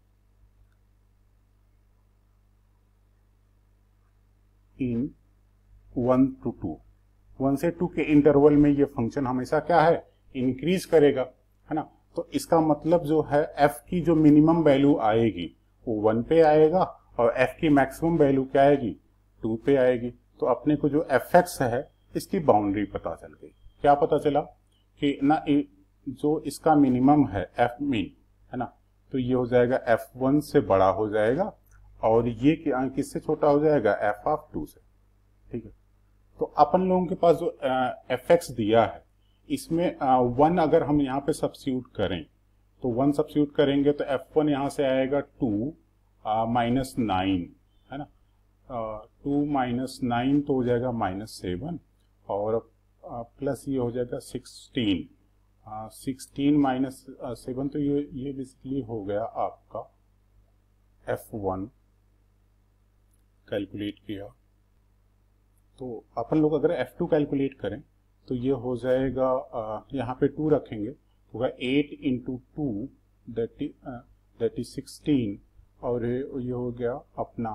in one to two, one से टू के इंटरवल में ये फंक्शन हमेशा क्या है इंक्रीज करेगा, है ना। तो इसका मतलब जो है f की जो मिनिमम वैल्यू आएगी वो वन पे आएगा, और f की मैक्सिमम वैल्यू क्या आएगी टू पे आएगी। तो अपने को जो fx है इसकी बाउंड्री पता चल गई। क्या पता चला कि ना जो इसका मिनिमम है f मीन, है ना, तो ये हो जाएगा एफ वन से बड़ा हो जाएगा, और ये किससे छोटा हो जाएगा f ऑफ टू से, ठीक है। तो अपन लोगों के पास जो एफ एक्स दिया है इसमें वन अगर हम यहाँ पे सब्स्टिट्यूट करें, तो वन सब्स्टिट्यूट करेंगे तो एफ वन यहाँ से आएगा टू माइनस नाइन, है ना, टू माइनस नाइन तो हो जाएगा माइनस सेवन, और प्लस ये हो जाएगा सिक्सटीन, सिक्सटीन माइनस सेवन, तो ये ये बेसिकली हो गया आपका एफ वन कैलकुलेट किया। तो अपन लोग अगर एफ टू कैलकुलेट करें तो ये हो जाएगा, यहाँ पे टू रखेंगे तो होगा eight into two that is sixteen, और ये हो गया अपना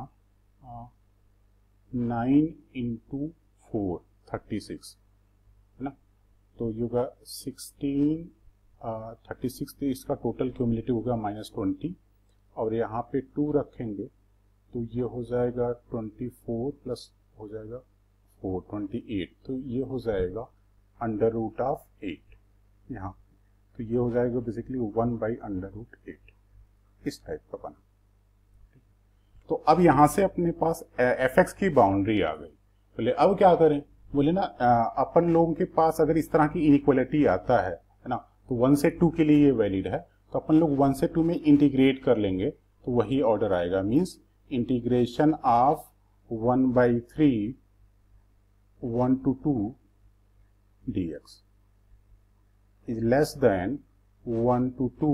nine into four thirty six, है ना। तो ये होगा सिक्सटीन थर्टी सिक्स, तो इसका टोटल क्यूमुलेटिव होगा माइनस ट्वेंटी, और यहाँ पे टू रखेंगे तो ये हो जाएगा ट्वेंटी फोर प्लस हो जाएगा फोर ट्वेंटी एट, तो ये हो जाएगा अंडर रूट ऑफ एट यहाँ, तो ये हो जाएगा basically one by under root eight, इस टाइप का बना। तो अब यहाँ से अपने पास एफ एक्स की बाउंड्री आ गई। बोले अब क्या करें, बोले ना अपन लोगों के पास अगर इस तरह की इनइक्वालिटी आता है है ना, तो वन से टू के लिए ये वैलिड है, तो अपन लोग वन से टू में इंटीग्रेट कर लेंगे तो वही ऑर्डर आएगा, means integration of one by three one to two dx is less than one to two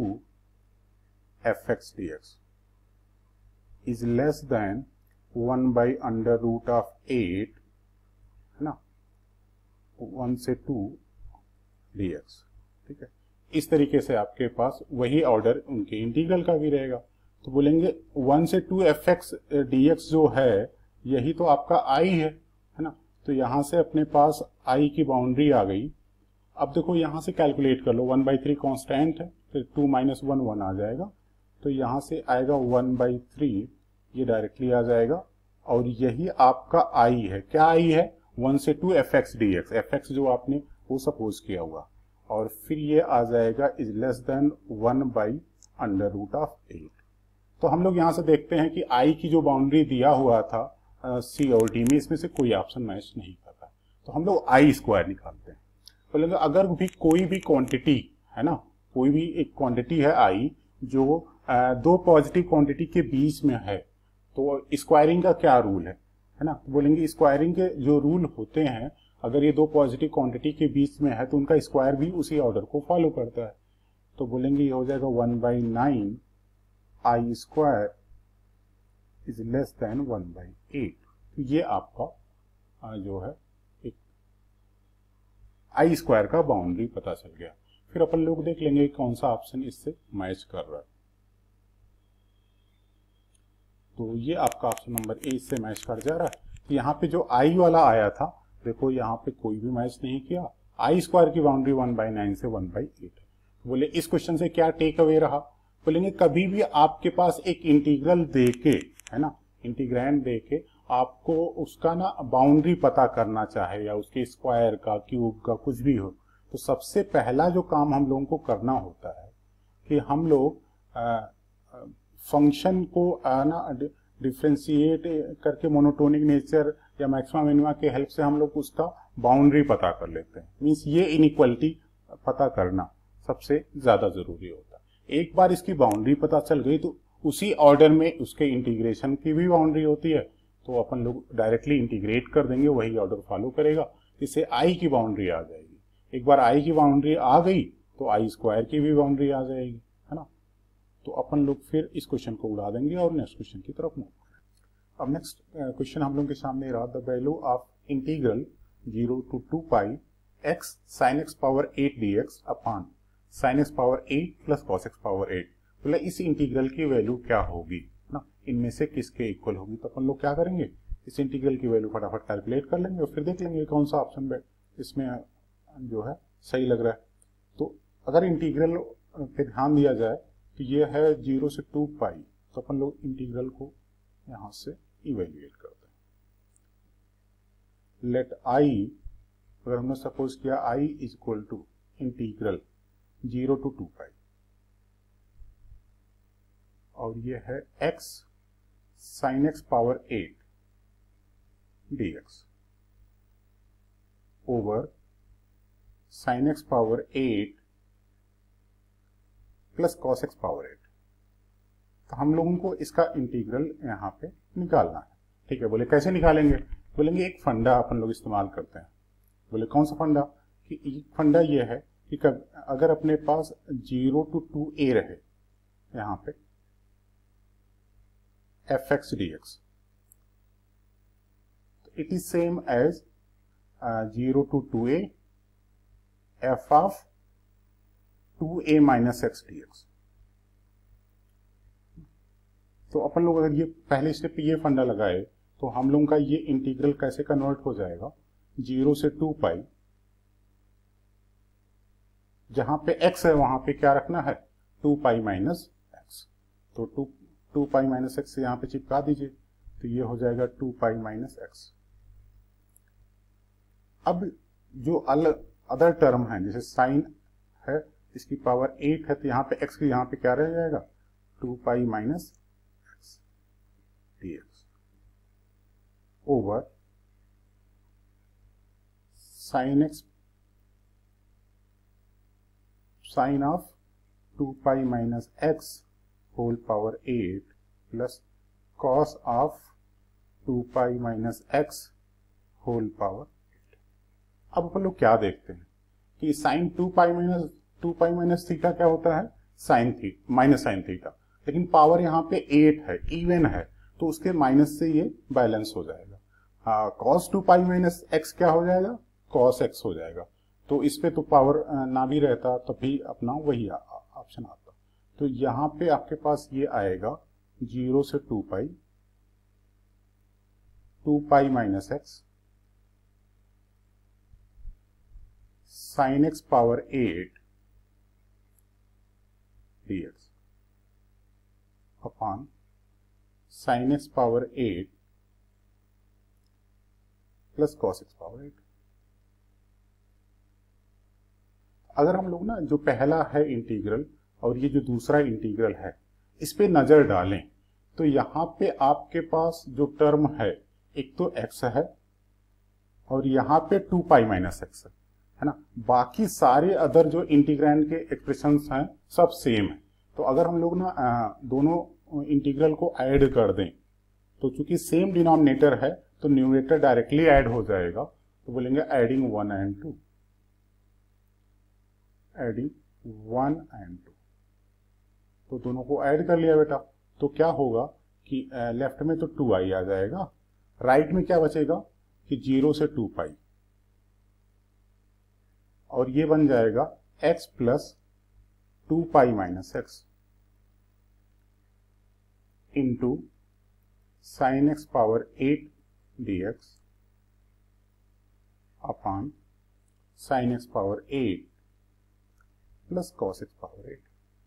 fx dx is less than one by under root of eight, है ना, वन से टू डी एक्स, ठीक है। इस तरीके से आपके पास वही ऑर्डर उनके इंटीग्रल का भी रहेगा। तो बोलेंगे वन से two f x d x जो है यही तो आपका आई है, है ना। तो यहां से अपने पास आई की बाउंड्री आ गई। अब देखो यहां से कैलकुलेट कर लो, वन बाई थ्री कॉन्स्टेंट है, फिर टू माइनस वन वन आ जाएगा, तो यहां से आएगा वन बाई थ्री, ये डायरेक्टली आ जाएगा। और यही आपका आई है। क्या आई है? वन से two f x d x, f x जो आपने वो सपोज किया हुआ, और फिर ये आ जाएगा is less than one by under root of eight. तो हम लोग यहाँ से देखते हैं कि आई की जो बाउंड्री दिया हुआ था सी और डी में, इसमें से कोई ऑप्शन मैच नहीं कर रहा, तो हम लोग आई स्क्वायर निकालते हैं। बोलेंगे अगर भी कोई भी क्वांटिटी है ना, कोई भी एक क्वांटिटी है आई जो आ, दो पॉजिटिव क्वांटिटी के बीच में है, तो स्क्वायरिंग का क्या रूल है, है ना। तो बोलेंगे स्क्वायरिंग के जो रूल होते हैं, अगर ये दो पॉजिटिव क्वांटिटी के बीच में है तो उनका स्क्वायर भी उसी ऑर्डर को फॉलो करता है। तो बोलेंगे ये हो जाएगा one by nine I square is less than one by eight. तो ये आपका जो है एक आई स्क्वायर का बाउंड्री पता चल गया। फिर अपन लोग देख लेंगे कौन सा ऑप्शन इससे मैच कर रहा है। तो ये आपका ऑप्शन नंबर ए इससे मैच कर जा रहा है। तो यहाँ पे जो आई वाला आया था, देखो यहाँ पे कोई भी मैच नहीं किया। आई स्क्वायर की बाउंड्री वन बाई नाइन से वन बाई एट है। बोले इस क्वेश्चन से क्या टेक अवे रहा? बोलेंगे कभी भी आपके पास एक इंटीग्रल देके, है ना, इंटीग्रैंड देके आपको उसका ना बाउंड्री पता करना चाहे या उसके स्क्वायर का, क्यूब का, कुछ भी हो, तो सबसे पहला जो काम हम लोगों को करना होता है कि हम लोग फंक्शन को आ, ना डिफ्रेंशिएट करके मोनोटोनिक नेचर या मैक्सिमा मिनिमा के हेल्प से हम लोग उसका बाउंड्री पता कर लेते हैं। मींस ये इनइक्वालिटी पता करना सबसे ज्यादा जरूरी होता है। एक बार इसकी बाउंड्री पता चल गई तो उसी ऑर्डर में उसके इंटीग्रेशन की भी बाउंड्री होती है, तो अपन लोग डायरेक्टली इंटीग्रेट कर देंगे, वही ऑर्डर फॉलो करेगा, इससे आई की बाउंड्री आ जाएगी। एक बार आई की बाउंड्री आ गई तो आई स्क्वायर की भी बाउंड्री आ जाएगी, है ना। तो अपन लोग फिर इस क्वेश्चन को उड़ा देंगे और नेक्स्ट क्वेश्चन की तरफ मूव करें। अब नेक्स्ट क्वेश्चन हम लोग के सामने रहा, the value of integral zero to two pi x sine x power eight d x upon sine x power eight plus cos x power eight. बोला इस इंटीग्रल की वैल्यू क्या होगी ना, इनमें से किसके इक्वल होगी। तो अपन लोग क्या करेंगे, इस इंटीग्रल की वैल्यू फटाफट कैलकुलेट कर लेंगे और फिर देख लेंगे कौन सा ऑप्शन इसमें जो है सही लग रहा है। तो अगर इंटीग्रल पे ध्यान दिया जाए तो ये है जीरो से टू पाई, तो अपन लोग इंटीग्रल को यहां से इवेल्युएट करते हैं। लेट आई, अगर हमने सपोज किया I is equal to integral zero to two pi, और ये है x sine x power eight d x over sine x power eight plus cos x power eight. तो हम लोगों को इसका इंटीग्रल यहां पे निकालना है, ठीक है। बोले कैसे निकालेंगे, बोलेंगे एक फंडा अपन लोग इस्तेमाल करते हैं। बोले कौन सा फंडा, कि एक फंडा ये है कि अगर अपने पास जीरो टू टू ए रहे यहां पे f x d x, it is same as zero to two a f of two a minus x d x. तो अपन लोग अगर ये पहले स्टेप पे ये फंडा लगाए तो हम लोगों का ये इंटीग्रल कैसे कन्वर्ट हो जाएगा, जीरो से टू पाई, जहां पे x है वहां पे क्या रखना है, टू पाई माइनस एक्स। तो two two pi minus x यहां पे चिपका दीजिए, तो ये हो जाएगा टू पाई माइनस एक्स। अब जो अलग अदर टर्म है, जैसे साइन है इसकी पावर एट है, तो यहाँ पे x की यहाँ पे क्या रह जाएगा, two pi minus x d x over sine x sine of two pi minus x whole power eight plus cos of two pi minus x whole power eight. अब अपन लोग क्या देखते हैं कि sine two pi minus two pi minus theta क्या होता है, sine theta minus sine theta, लेकिन पावर यहाँ पे एट है, इवन है, तो उसके माइनस से ये बैलेंस हो जाएगा। हाँ, cos two pi minus x क्या हो जाएगा, कॉस एक्स हो जाएगा। तो इस पे तो पावर ना भी रहता तो भी अपना वही ऑप्शन आता। तो यहाँ पे आपके पास ये आएगा जीरो से two pi, two pi minus x sine x power eight d x upon sine x power eight plus cos x power eight. अगर हम लोग ना जो पहला है इंटीग्रल और ये जो दूसरा इंटीग्रल है इस पे नजर डालें तो यहां पे आपके पास जो टर्म है एक तो x है और यहाँ पे टू पाई माइनस एक्स है, है ना। बाकी सारे अदर जो इंटीग्रैंड के एक्सप्रेशंस हैं सब सेम है। तो अगर हम लोग ना दोनों इंटीग्रल को ऐड कर दें तो चूंकि सेम डिनोमिनेटर है तो न्यूमरेटर डायरेक्टली ऐड हो जाएगा। तो बोलेंगे adding one and two, adding one and two. तो दोनों को ऐड कर लिया बेटा, तो क्या होगा कि लेफ्ट में तो टू आई आ जाएगा, राइट में क्या बचेगा कि जीरो से टू पाई, और ये बन जाएगा x plus two pi minus x into sine x power eight d x upon sine x power eight plus cos x power eight.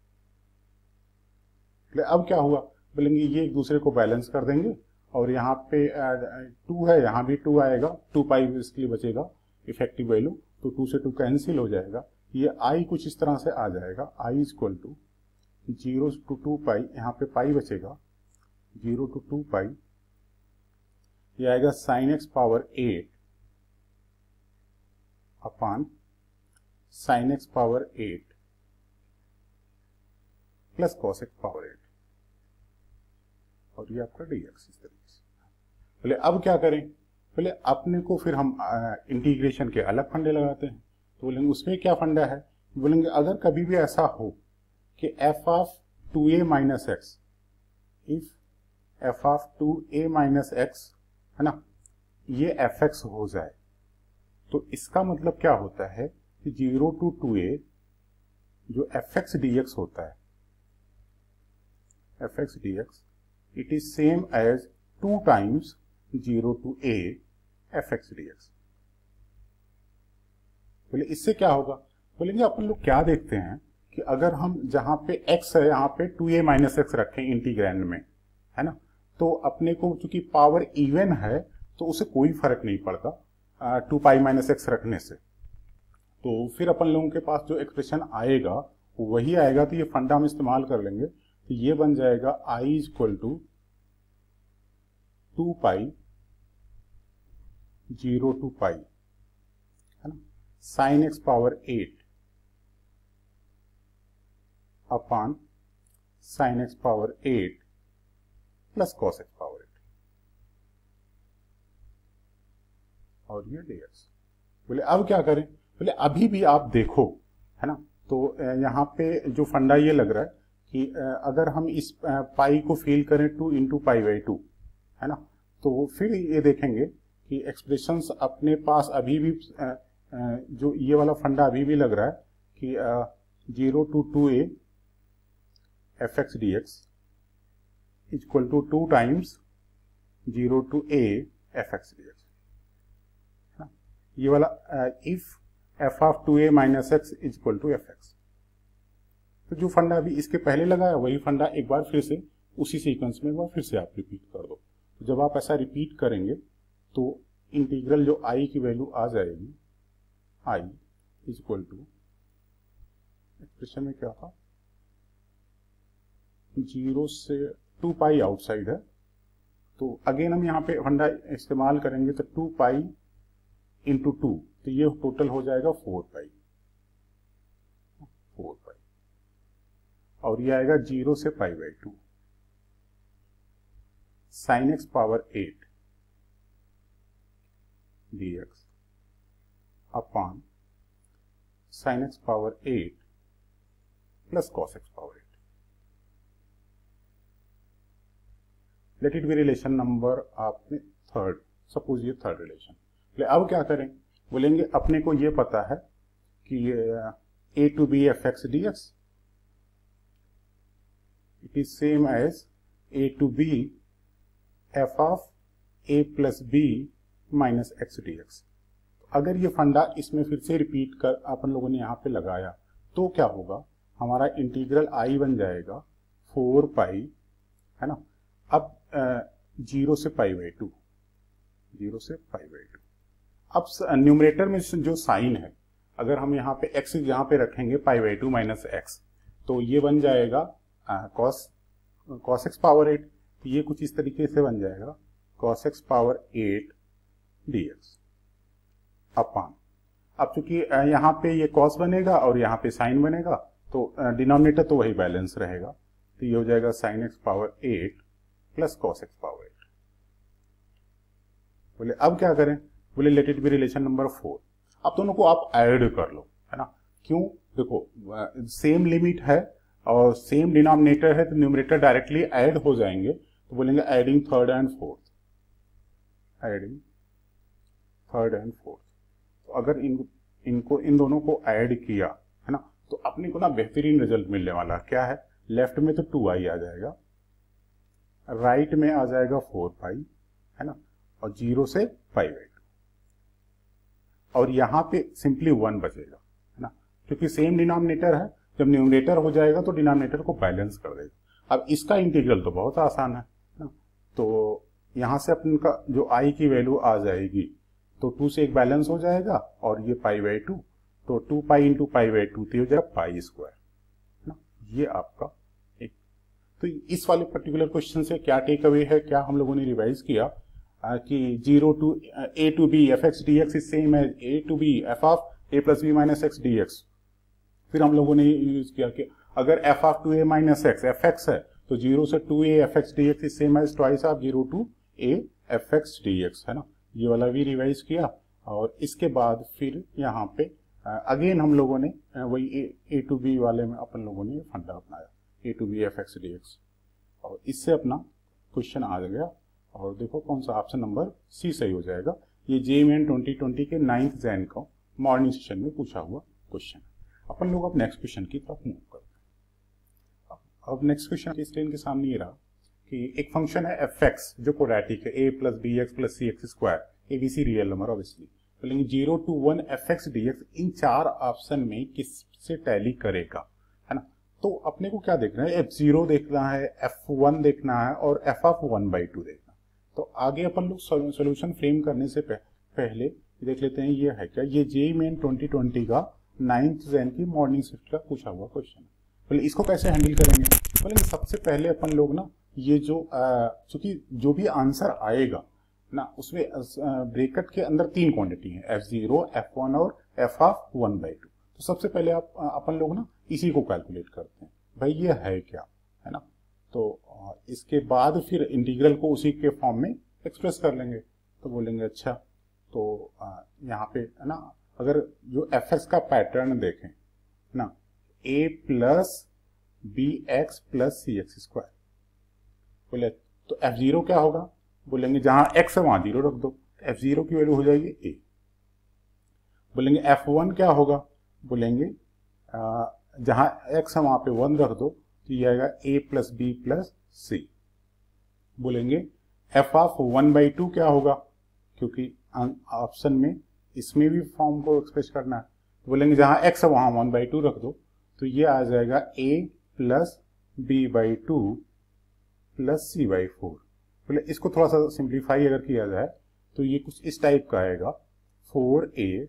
अब क्या हुआ, बोलेंगे ये एक दूसरे को बैलेंस कर देंगे और यहाँ पे टू है, यहाँ भी टू आएगा, टू पाई इसके लिए बचेगा इफेक्टिव वैल्यू, तो टू से टू कैंसिल हो जाएगा। ये आई कुछ इस तरह से आ जाएगा, I is equal to zero to two pi, यहाँ पे पाई बचेगा, जीरो टू टू पाई, ये आएगा sine x power eight upon sine x power eight plus cos x power eight, और ये आपका डी एक्स इस तरीके से। बोले अब क्या करें, बोले अपने को फिर हम इंटीग्रेशन के अलग फंडे लगाते हैं। तो बोलेंगे उसमें क्या फंडा है, बोलेंगे अगर कभी भी ऐसा हो कि f of two a minus x, if f of two a minus x है ना, ये एफ एक्स हो जाए, तो इसका मतलब क्या होता है कि जीरो टू टू ए जो एफ एक्स डी एक्स होता है, f x d x it is same as two times zero to a fx dx। बोले इससे क्या होगा, बोलेंगे अपन लोग क्या देखते हैं कि अगर हम जहां पे x है यहाँ पे टू ए माइनस एक्स रखें इंटीग्रैंड में, है ना, तो अपने को चूंकि पावर इवन है तो उसे कोई फर्क नहीं पड़ता टू पाई माइनस एक्स रखने से। तो फिर अपन लोगों के पास जो एक्सप्रेशन आएगा वही आएगा। तो ये फंडा हम इस्तेमाल कर लेंगे, तो ये बन जाएगा I is equal to two pi zero to two, pi ना, sine x power eight upon sine x power eight plus cos x power eight, और ये डी एक्स। बोले अब क्या करें, बोले अभी भी आप देखो, है ना, तो यहाँ पे जो फंडा ये लग रहा है कि अगर हम इस पाई को फील करें two into pi by two, है ना, तो फिर ये देखेंगे कि एक्सप्रेशंस अपने पास अभी भी जो ये वाला फंडा अभी भी लग रहा है कि zero to two a f x d x equal to two times zero to a f x d x, है ना, ये वाला if f of two a minus x equal to f x. तो जो फंडा अभी इसके पहले लगा है वही फंडा एक बार फिर से उसी सीक्वेंस में एक बार फिर से आप रिपीट कर दो। तो जब आप ऐसा रिपीट करेंगे तो इंटीग्रल जो आई की वैल्यू आ जाएगी, I is equal to, expression में क्या था, जीरो से टू पाई आउटसाइड है, तो अगेन हम यहाँ पे फंडा इस्तेमाल करेंगे तो टू पाई इंटू टू, तो ये टोटल हो जाएगा फोर पाई, फोर पाई, और ये आएगा जीरो से pi by two, sine x power eight d x upon sine x power eight plus cos x power eight. Let it be relation number आपने थर्ड, सपोज ये थर्ड रिलेशन। अब क्या करें, बोलेंगे अपने को ये पता है कि a to b f x d x it is same as a to b f of a plus b minus x d x. अगर ये फंडा इसमें फिर से रिपीट कर अपन लोगों ने यहाँ पे लगाया तो क्या होगा, हमारा इंटीग्रल आई बन जाएगा फोर पाई, है ना। अब जीरो से पाई बाई टू, जीरो से पाई बाई टू। अब न्यूमरेटर में जो साइन है, अगर हम यहाँ पे एक्स यहाँ पे रखेंगे pi by two minus x, तो ये बन जाएगा cos cos x power eight. तो ये कुछ इस तरीके से बन जाएगा cos x power eight d x upon. अब चूंकि यहाँ पे ये कॉस बनेगा और यहाँ पे साइन बनेगा, तो डिनोमिनेटर तो वही बैलेंस रहेगा, तो ये हो जाएगा sine x power eight plus cos x power eight. बोले अब क्या करें, बोले let it be relation number four. अब दोनों को आप ऐड कर लो, है ना। क्यों, देखो सेम लिमिट है और सेम डिनोमिनेटर है, तो न्यूमरेटर डायरेक्टली ऐड हो जाएंगे। तो बोलेंगे adding third and fourth, adding third and fourth. तो अगर इन इनको इन दोनों को ऐड किया, है ना, तो अपने को ना बेहतरीन रिजल्ट मिलने वाला। क्या है, लेफ्ट में तो टू आई आ जाएगा, राइट में आ जाएगा फोर पाई, है ना, और जीरो से पाई बाई टू, और यहां पे सिंपली वन बचेगा, है ना, क्योंकि सेम डिनोमिनेटर है। जब न्यूमरेटर हो जाएगा तो डिनोमिनेटर को बैलेंस कर देगा। अब इसका इंटीग्रल तो बहुत आसान है ना, तो यहां से अपन का जो आई की वैल्यू आ जाएगी, तो टू से एक बैलेंस हो जाएगा और ये पाई बाई टू, तो two pi into pi by two हो जाएगा पाई स्क्वायर, है ना। ये आपका एक, तो इस वाले पर्टिकुलर क्वेश्चन से क्या टेक अवे है, क्या हम लोगों ने रिवाइज किया आ, कि zero to a to b f x d x is same as a to b f of a plus b minus x d x. फिर हम लोगों ने यूज किया कि अगर f of two a minus x f x है, तो जीरो से two a f x d x is same as twice of zero to a f x d x, है ना। ये वाला भी रिवाइज किया, और इसके बाद फिर यहाँ पे अगेन हम लोगों ने वही ए टू बी वाले में अपन लोगों ने फंडा अपनाया, a to b f x d x, और इससे अपना क्वेश्चन आ गया। और देखो कौन सा ऑप्शन नंबर सी सही हो जाएगा। ये जे मेन ट्वेंटी ट्वेंटी के नाइन्थ जैन को मॉर्निंग सेशन में पूछा हुआ क्वेश्चन। अपन लोग अब नेक्स्ट क्वेश्चन की तरफ मूव करते हैं। अब नेक्स्ट क्वेश्चन स्क्रीन के सामने ये रहा कि एक फंक्शन है एफ एक्स जो क्वाड्रेटिक है, a plus b x plus c x square, a b c real number obviously. बोलेंगे zero to one f x d x इन चार ऑप्शन में किससे टैली करेगा, है ना। तो अपने को क्या देखना है, एफ जीरो देखना है, एफ वन देखना है, और f of one by two देखना। तो आगे अपन लोग सोल्यूशन फ्रेम करने से पहले देख लेते हैं ये है क्या। ये जे मेन ट्वेंटी ट्वेंटी का नाइन्थ जैन की मॉर्निंग शिफ्ट का पूछा हुआ क्वेश्चन। बोले इसको कैसे हैंडल करेंगे। बोलेंगे सबसे पहले अपन लोग ना ये जो चूंकि जो भी आंसर आएगा ना, उसमें ब्रैकेट के अंदर तीन क्वांटिटी है, एफ जीरो, एफ वन और f of one by two. तो सबसे पहले आप अपन लोग ना इसी को कैलकुलेट करते हैं, भाई ये है क्या, है ना। तो इसके बाद फिर इंटीग्रल को उसी के फॉर्म में एक्सप्रेस कर लेंगे। तो बोलेंगे अच्छा, तो यहाँ पे है ना, अगर जो एफ एक्स का पैटर्न देखें ना, a plus b x plus c x square, बोले तो एफ जीरो क्या होगा। बोलेंगे जहां एक्स है वहां जीरो रख दो, एफ जीरो की वैल्यू हो जाएगी ए। बोलेंगे एफ वन क्या होगा। बोलेंगे जहां एक्स है वहां पे वन रख दो, तो ये आएगा a plus b plus c. बोलेंगे f of one by two क्या होगा, क्योंकि ऑप्शन में इसमें भी फॉर्म को एक्सप्रेस करना है। तो बोलेंगे जहां एक्स है वहां वन बाई टू रख दो, तो ये आ जाएगा a plus b by two plus c by four. बोले इसको थोड़ा सा सिंप्लीफाई अगर किया जाए तो ये कुछ इस टाइप का आएगा, four a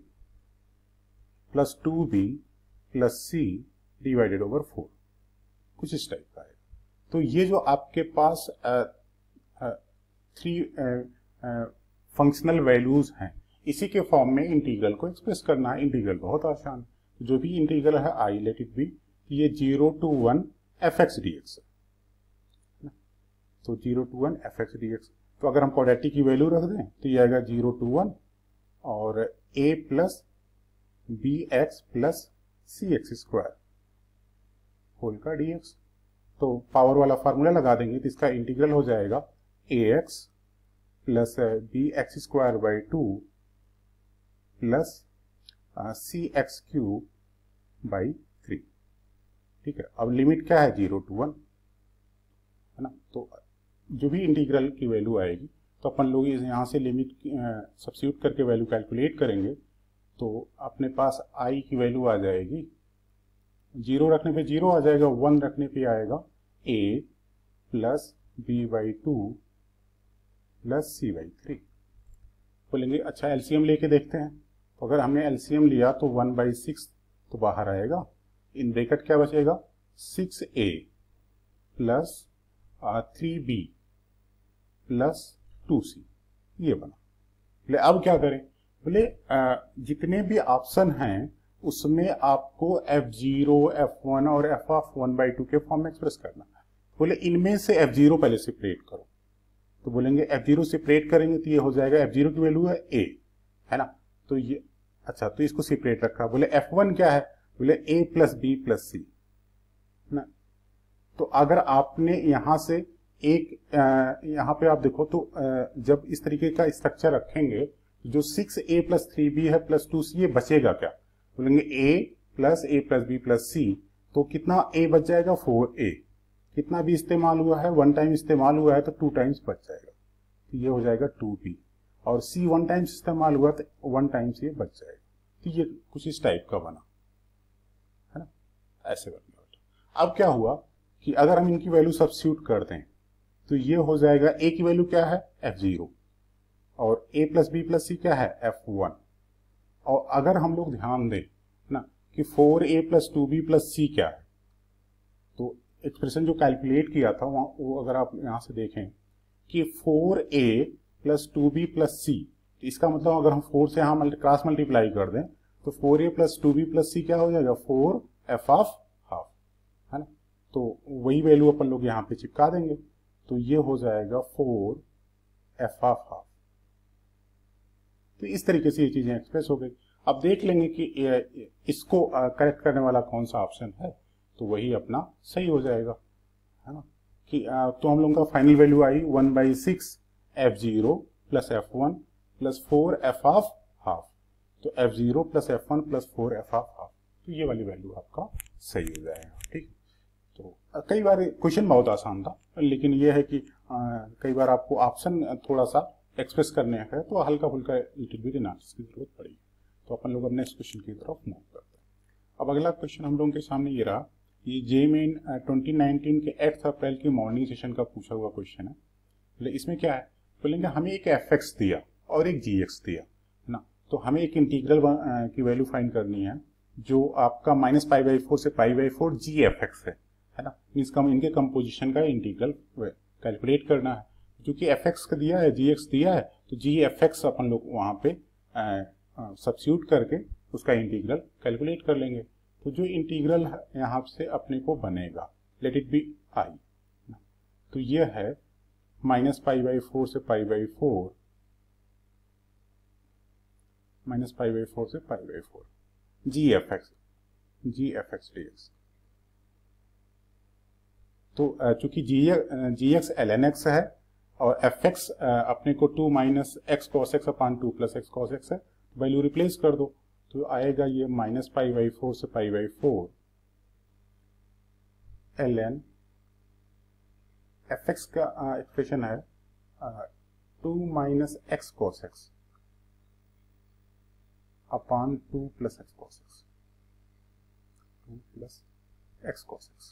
plus two b plus c divided over four, कुछ इस टाइप का आएगा। तो ये जो आपके पास थ्री फंक्शनल वैल्यूज हैं, इसी के फॉर्म में इंटीग्रल को एक्सप्रेस करना है। इंटीग्रल बहुत आसान है, जो भी इंटीग्रल है आई लेट इट बी, ये zero to one f x d x है, तो zero to one f x d x. तो अगर हम क्वाड्रेटिक की वैल्यू रख दें तो ये आएगा जीरो टू वन और a plus b x plus c x square whole का डी एक्स। तो पावर वाला फार्मूला लगा देंगे तो इसका इंटीग्रल हो जाएगा a x plus b x square by two plus c x cube by three. ठीक है, अब लिमिट क्या है, जीरो टू वन है ना। तो जो भी इंटीग्रल की वैल्यू आएगी तो अपन लोग यहाँ से लिमिट सब्स्टिट्यूट करके वैल्यू कैलकुलेट करेंगे तो अपने पास आई की वैल्यू आ जाएगी, जीरो रखने पे जीरो आ जाएगा, वन रखने पे आएगा a plus b by two plus c by three. बोलेंगे अच्छा एलसीएम लेके देखते हैं, तो अगर हमने एलसीएम लिया तो वन बाई सिक्स तो बाहर आएगा, इन ब्रैकेट क्या बचेगा, six a plus three b plus two c, ये बना। बोले अब क्या करें, बोले जितने भी ऑप्शन हैं उसमें आपको एफ जीरो, एफ वन और f of one by two के फॉर्म में एक्सप्रेस करना है। बोले इनमें से एफ जीरो पहले सेपरेट करो, तो बोलेंगे एफ जीरो सेपरेट करेंगे तो ये हो जाएगा, एफ जीरो की वैल्यू है ए है ना, तो ये अच्छा तो इसको सेपरेट रखा। बोले एफ वन क्या है, बोले a plus b plus c ना। तो अगर आपने यहां से एक यहाँ पे आप देखो तो जब इस तरीके का स्ट्रक्चर रखेंगे जो six a plus three b है प्लस टू सी, ये बचेगा क्या, बोलेंगे a plus a plus b plus c, तो कितना ए बच जाएगा, फोर ए। कितना भी इस्तेमाल हुआ है, वन टाइम इस्तेमाल हुआ है तो टू टाइम्स बच जाएगा, तो ये हो जाएगा टू बी। और सी वन टाइम्स इस्तेमाल हुआ तो वन टाइम्स ये बच जाएगा। तो ये कुछ इस टाइप का बना है ना, ऐसे बना। अब क्या हुआ कि अगर हम इनकी वैल्यू सब्स्टिट्यूट कर दें तो ये हो जाएगा, ए की वैल्यू क्या है, एफ जीरो, और a plus b plus c क्या है, एफ वन। और अगर हम लोग ध्यान दें ना कि four a plus two b plus c क्या है, तो एक्सप्रेशन जो कैलकुलेट किया था वहां वो अगर आप यहां से देखें कि four a plus two b plus c, तो इसका मतलब अगर हम फोर से यहां क्रॉस मल्टीप्लाई कर दें तो four a plus two b plus c क्या हो जाएगा, फोर एफ ऑफ हाफ है ना। तो वही वैल्यू अपन लोग यहाँ पे चिपका देंगे, तो ये हो जाएगा फोर एफ ऑफ हाफ। तो इस तरीके से ये चीजें एक्सप्रेस हो गई। अब देख लेंगे कि इसको करेक्ट करने वाला कौन सा ऑप्शन है, तो वही अपना सही हो जाएगा है ना। कि तो हम लोगों का फाइनल वैल्यू आई one by six f zero plus f one plus four f of half, तो f zero plus f one plus four f of half, तो ये वाली वैल्यू आपका सही हो जाएगा। ठीक, तो कई बार क्वेश्चन बहुत आसान था, लेकिन ये है कि आ, कई बार आपको ऑप्शन थोड़ा सा एक्सप्रेस करने है तो हल्का फुल्का लिटिल बिट एनालिसिस की जरूरत पड़ेगी। तो अपन लोग अब नेक्स्ट क्वेश्चन की तरफ मूव करते हैं। अब अगला क्वेश्चन हम लोगों के सामने ये रहा, ये जे मेन ट्वेंटी नाइनटीन के एट अप्रैल की मॉर्निंग सेशन का पूछा हुआ क्वेश्चन है। बोले इसमें क्या है, बोलेंगे हमें एक एफ एक्स दिया और एक जी एक्स दिया है ना, तो हमें एक इंटीग्रल की वैल्यू फाइंड करनी है जो आपका माइनस पाई बाई फोर से pi by four g f x है है ना। मीन्स कम इनके कंपोजिशन का इंटीग्रल कैलकुलेट करना है। क्योंकि एफ एक्स का दिया है, जी एक्स दिया है, तो जी एफ एक्स अपन लोग वहां पे सब्स्टिट्यूट करके उसका इंटीग्रल कैलकुलेट कर लेंगे। तो जो इंटीग्रल यहाँ से अपने को बनेगा, लेट इट बी आई, तो ये है माइनस पाई बाई फोर से pi by four, minus pi by four से pi by four g f x, g f x d x. तो चूंकि g g x l n x है और एफ एक्स अपने को two minus x cos x upon two plus x cos x है, वैल्यू रिप्लेस कर दो तो आएगा ये माइनस पाई बाई फोर से pi by four l n f x का एक्सप्रेशन है two minus x cos x upon two plus x cos x, two plus x cos x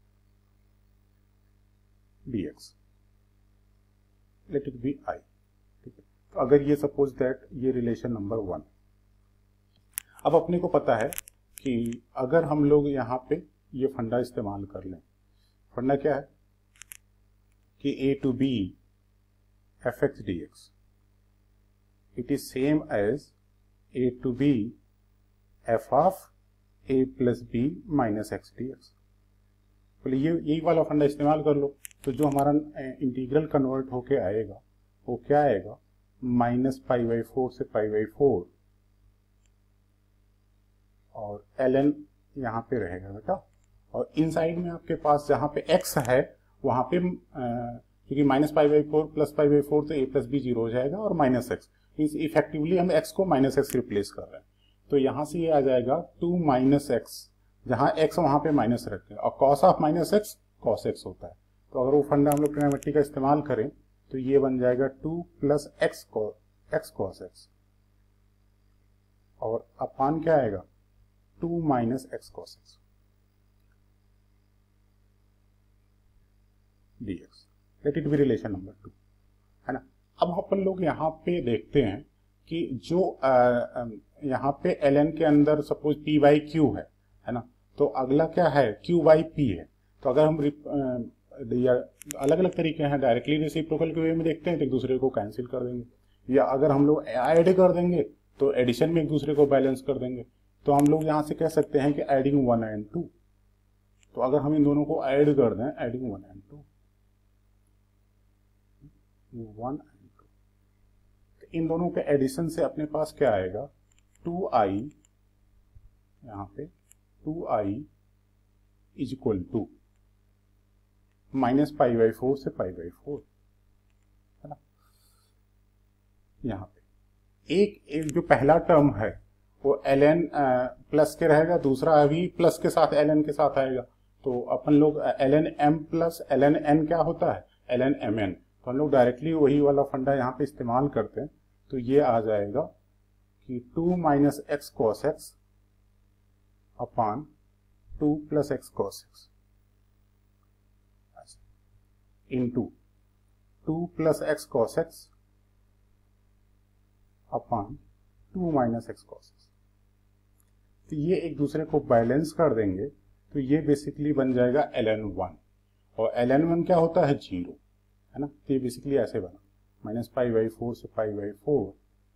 d x, let it be I. ठीक है, तो अगर ये सपोज दैट ये रिलेशन नंबर वन। अब अपने को पता है कि अगर हम लोग यहाँ पे ये फंडा इस्तेमाल कर लें, फंडा क्या है कि a to b f x d x it is same as a to b f of a plus b minus x d x. बोले ये यही वाला फंडा इस्तेमाल कर लो, तो जो हमारा इंटीग्रल कन्वर्ट होके आएगा वो क्या आएगा, माइनस पाई बाई फोर से पाई बाई फोर और एल एन यहाँ पे रहेगा बेटा, और इनसाइड में आपके पास जहाँ पे x है वहां पे क्योंकि minus pi by four plus pi by four तो ए प्लस बी जीरो हो जाएगा और माइनस एक्स, मीन्स इफेक्टिवली हम x को माइनस एक्स रिप्लेस कर रहे हैं। तो यहां से ये आ जाएगा टू माइनस एक्स, जहां x वहां पे माइनस रखते हैं, और cos of minus x cos x होता है। तो अगर वो फंडा हम लोग ट्रिग्नोमेट्री का इस्तेमाल करें तो ये बन जाएगा two plus x x cos x, और अपान क्या आएगा two minus x cos x dx, let it be relation number two, है ना। अब अपन लोग यहाँ पे देखते हैं कि जो यहाँ पे ln के अंदर सपोज p बाई क्यू है है ना, तो अगला क्या है q बाई p है। तो अगर हम अलग अलग तरीके हैं, डायरेक्टली रेसिप्रोकल के वे में देखते हैं तो एक दूसरे को कैंसिल कर देंगे, या अगर हम लोग ऐड कर देंगे तो एडिशन में एक दूसरे को बैलेंस कर देंगे। तो हम लोग यहाँ से कह सकते हैं कि एडिंग वन एंड टू, तो अगर हम इन दोनों को ऐड कर दें, adding one and two, one and two, तो इन दोनों के एडिशन से अपने पास क्या आएगा टू आई, यहाँ पे two I is equal to minus pi by four से पाई बाई फोर, है ना। यहाँ पे एक, एक जो पहला टर्म है वो ln प्लस के रहेगा, दूसरा अभी प्लस के साथ ln के साथ आएगा। तो अपन लोग ln m plus ln n क्या होता है ln mn, तो हम लोग डायरेक्टली वही वाला फंडा यहाँ पे इस्तेमाल करते हैं। तो ये आ जाएगा कि two minus x cos x upon two plus x cos x into two plus x cos x upon two minus x cos x. तो ये एक दूसरे को बैलेंस कर देंगे, तो ये बेसिकली बन जाएगा ln वन, और ln वन क्या होता है जीरो, है ना। तो ये बेसिकली ऐसे बना माइनस पाई बाई फोर से pi by four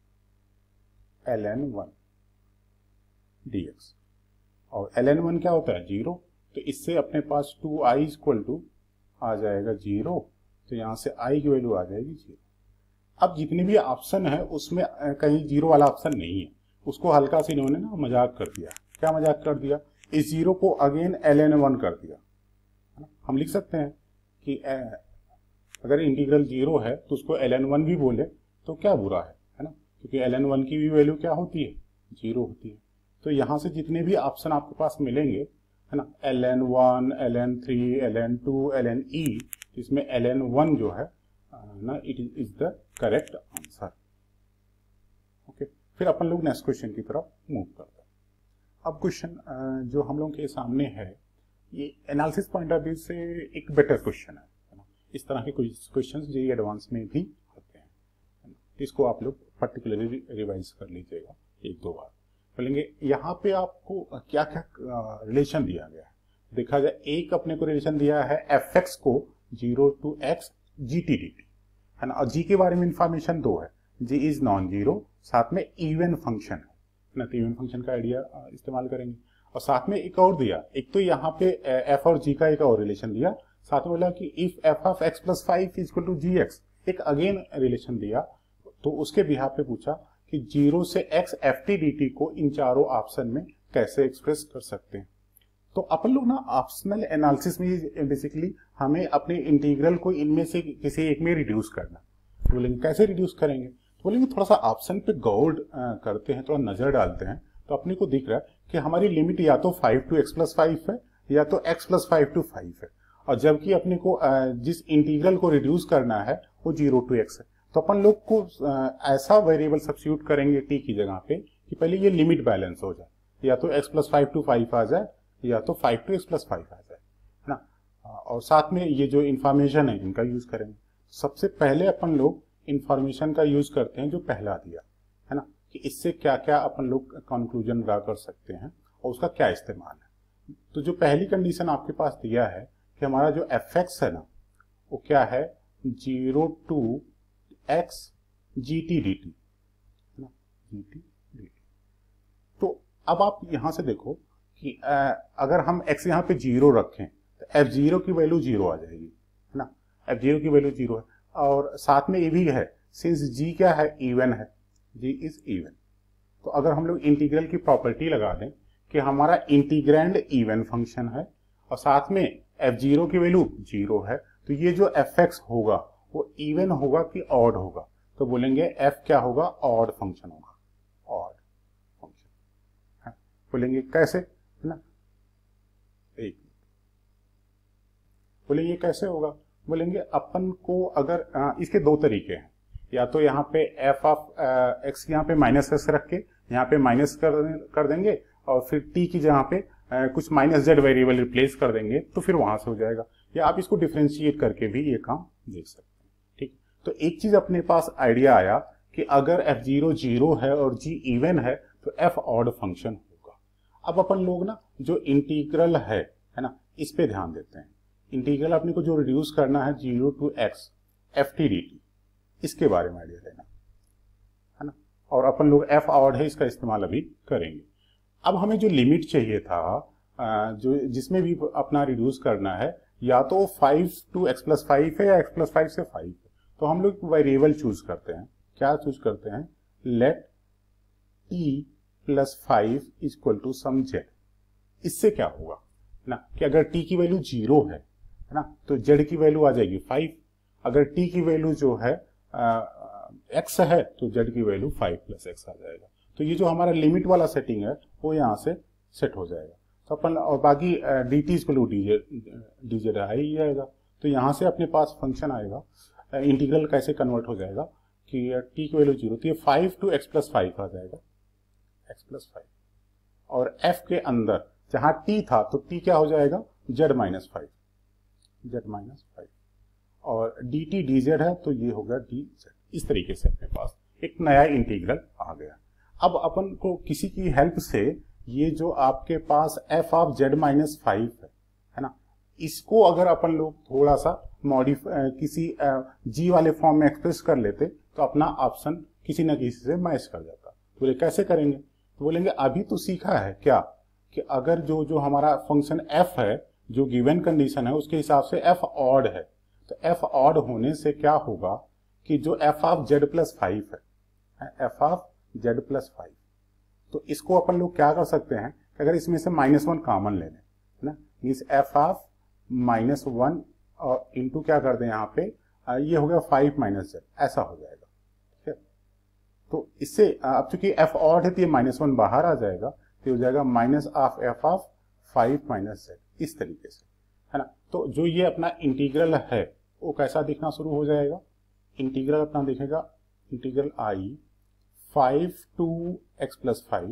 ln one dx, और ln वन क्या होता है जीरो, तो इससे अपने पास टू आई इक्वल टू आ जाएगा जीरो, तो यहां से i की वैल्यू आ जाएगी जीरो। अब जितने भी ऑप्शन है उसमें कहीं जीरो वाला ऑप्शन नहीं है, उसको हल्का से इन्होंने ना मजाक कर दिया। क्या मजाक कर दिया, इस जीरो को अगेन ln वन कर दिया। हम लिख सकते हैं कि अगर इंटीग्रल जीरो है तो उसको ln वन भी बोले तो क्या बुरा है, है ना, क्योंकि ln वन की भी वैल्यू क्या होती है जीरो होती है। तो यहां से जितने भी ऑप्शन आपके पास मिलेंगे, है ना, ln one, ln three, ln two, ln e, इसमें ln वन जो है ना it is the correct answer. Okay, फिर अपन लोग नेक्स्ट क्वेश्चन की तरफ मूव करते हैं। अब क्वेश्चन जो हम लोग के सामने है ये एनालिसिस पॉइंट ऑफ व्यू से एक बेटर क्वेश्चन है, है ना। इस तरह के क्वेश्चंस जो एडवांस में भी आते हैं, है ना, इसको आप लोग पर्टिकुलरली रिवाइज कर लीजिएगा एक दो बार। बोलेंगे यहाँ पे आपको क्या क्या रिलेशन दिया गया है। देखा जाए, एक अपने को रिलेशन दिया है एफ एक्स को zero to x g T D T, है ना, और जी के बारे में इंफॉर्मेशन दो है, जी इज नॉन जीरो, साथ में इवन फंक्शन है ना, तो इवन फंक्शन का आइडिया इस्तेमाल करेंगे। और साथ में एक और दिया, एक तो यहाँ पे एफ और जी का एक और रिलेशन दिया, साथ में बोला कि if f of x plus five is equal to g x, एक अगेन रिलेशन दिया। तो उसके बिहाफ पे पूछा कि जीरो से x f t D t को इन चारों ऑप्शन में कैसे एक्सप्रेस कर सकते हैं। तो अपन लोग ना ऑप्शनल एनालिसिस में बेसिकली हमें अपने इंटीग्रल को इनमें से किसी एक में रिड्यूस करना। तो बोलेंगे कैसे रिड्यूस करेंगे, तो बोलेंगे थोड़ा सा ऑप्शन पे गौर करते हैं, थोड़ा नजर डालते हैं, तो अपने को दिख रहा है कि हमारी लिमिट या तो five to x plus five है या तो x plus five to five है, और जबकि अपने को जिस इंटीग्रल को रिड्यूस करना है वो जीरो टू एक्स है। तो अपन लोग को ऐसा वेरिएबल सब्स्टिट्यूट करेंगे टी की जगह पे कि पहले ये लिमिट बैलेंस हो जाए, या तो x plus five to five आ जाए या तो five to x plus five आ जाए, है ना। और साथ में ये जो इंफॉर्मेशन है इनका यूज करेंगे। सबसे पहले अपन लोग इंफॉर्मेशन का यूज करते हैं जो पहला दिया है ना, कि इससे क्या क्या अपन लोग कंक्लूजन ड्रा कर सकते हैं और उसका क्या इस्तेमाल है। तो जो पहली कंडीशन आपके पास दिया है कि हमारा जो एफ एक्स है ना वो क्या है zero to x g T D T, है ना, जी टी डी टी। तो अब आप यहां से देखो कि आ, अगर हम x यहाँ पे जीरो रखें तो एफ जीरो की वैल्यू जीरो आ जाएगी, है ना, एफ जीरो की वैल्यू जीरो है। और साथ में ये भी है, सिंस g क्या है इवन है, g इज इवन, तो अगर हम लोग इंटीग्रल की प्रॉपर्टी लगा दें कि हमारा इंटीग्रैंड इवन फंक्शन है और साथ में एफ जीरो की वैल्यू जीरो है, तो ये जो एफ एक्स होगा वो इवन होगा कि ऑड होगा। तो बोलेंगे एफ क्या होगा, ऑड फंक्शन होगा, ऑड फंक्शन। बोलेंगे कैसे, है ना, एक बोलेंगे कैसे होगा, बोलेंगे अपन को अगर आ, इसके दो तरीके हैं, या तो यहाँ पे एफ ऑफ एक्स यहाँ पे माइनस एक्स रख के यहाँ पे माइनस कर कर देंगे और फिर टी की जगह पे आ, कुछ माइनस जेड वेरिएबल रिप्लेस कर देंगे तो फिर वहां से हो जाएगा, या आप इसको डिफ्रेंशिएट करके भी ये काम देख सकते हैं। ठीक, तो एक चीज अपने पास आइडिया आया कि अगर एफ जीरो जीरो है और जी इवन है तो एफ ऑड फंक्शन होगा। अब अपन लोग ना जो इंटीग्रल है है ना, इस पे ध्यान देते हैं। इंटीग्रल अपने को जो रिड्यूस करना है zero to x f t D t, इसके बारे में आइडिया लेना है ना, और अपन लोग एफ ऑड है इसका इस्तेमाल अभी करेंगे। अब हमें जो लिमिट चाहिए था जो जिसमें भी अपना रिड्यूस करना है, या तो five to x plus five है या एक्स प्लस फाइव से फाइव है, तो हम लोग वेरिएबल चूज करते हैं। क्या चूज करते हैं, let t plus five equal to some z. इससे क्या होगा ना कि अगर टी की वैल्यू जीरो है है ना, तो जेड की वैल्यू आ जाएगी फाइव। अगर टी की वैल्यू जो है एक्स है तो जेड की वैल्यू फाइव प्लस एक्स आ जाएगा। तो ये जो हमारा लिमिट वाला सेटिंग है वो यहाँ से सेट हो जाएगा। तो अपन और बाकी d t equal to d z आ ही जाएगा। तो यहाँ से अपने पास फंक्शन आएगा, इंटीग्रल कैसे कन्वर्ट हो जाएगा कि टी की वैल्यू जीरो, तो ये five to x plus five आ जाएगा, एक्स प्लस फाइव। और एफ के अंदर जहां टी था तो टी क्या हो जाएगा, z minus five, z minus five. और डी टी डी जेड है तो ये होगा डी जेड। इस तरीके से अपने पास एक नया इंटीग्रल आ गया। अब अपन को किसी की हेल्प से ये जो आपके पास f of z minus five है है ना, इसको अगर अपन लोग थोड़ा सा मॉडिफाई किसी जी वाले फॉर्म में एक्सप्रेस कर लेते तो अपना ऑप्शन किसी न किसी से मैच कर जाता। तो बोले कैसे करेंगे, तो बोलेंगे अभी तो सीखा है क्या कि अगर जो जो हमारा फंक्शन एफ है, जो गिवन कंडीशन है उसके हिसाब से एफ ऑड है, तो एफ ऑड होने से क्या होगा कि जो F of Z plus five है, F of Z plus five, तो इसको अपन लोग क्या कर सकते हैं कि अगर इसमें से माइनस वन कॉमन ले लें ना, इस एफ ऑफ माइनस वन और इंटू क्या कर दें यहाँ पे, ये हो गया फाइव माइनस जेड, ऐसा हो जाएगा। ठीक है, तो इससे अब चूंकि एफ ऑड है तो ये माइनस वन बाहर आ जाएगा, तो हो जाएगा minus of F of five minus Z, इस तरीके से है ना। तो जो ये अपना इंटीग्रल है वो कैसा दिखना शुरू हो जाएगा, इंटीग्रल अपना दिखेगा integral I five to x plus five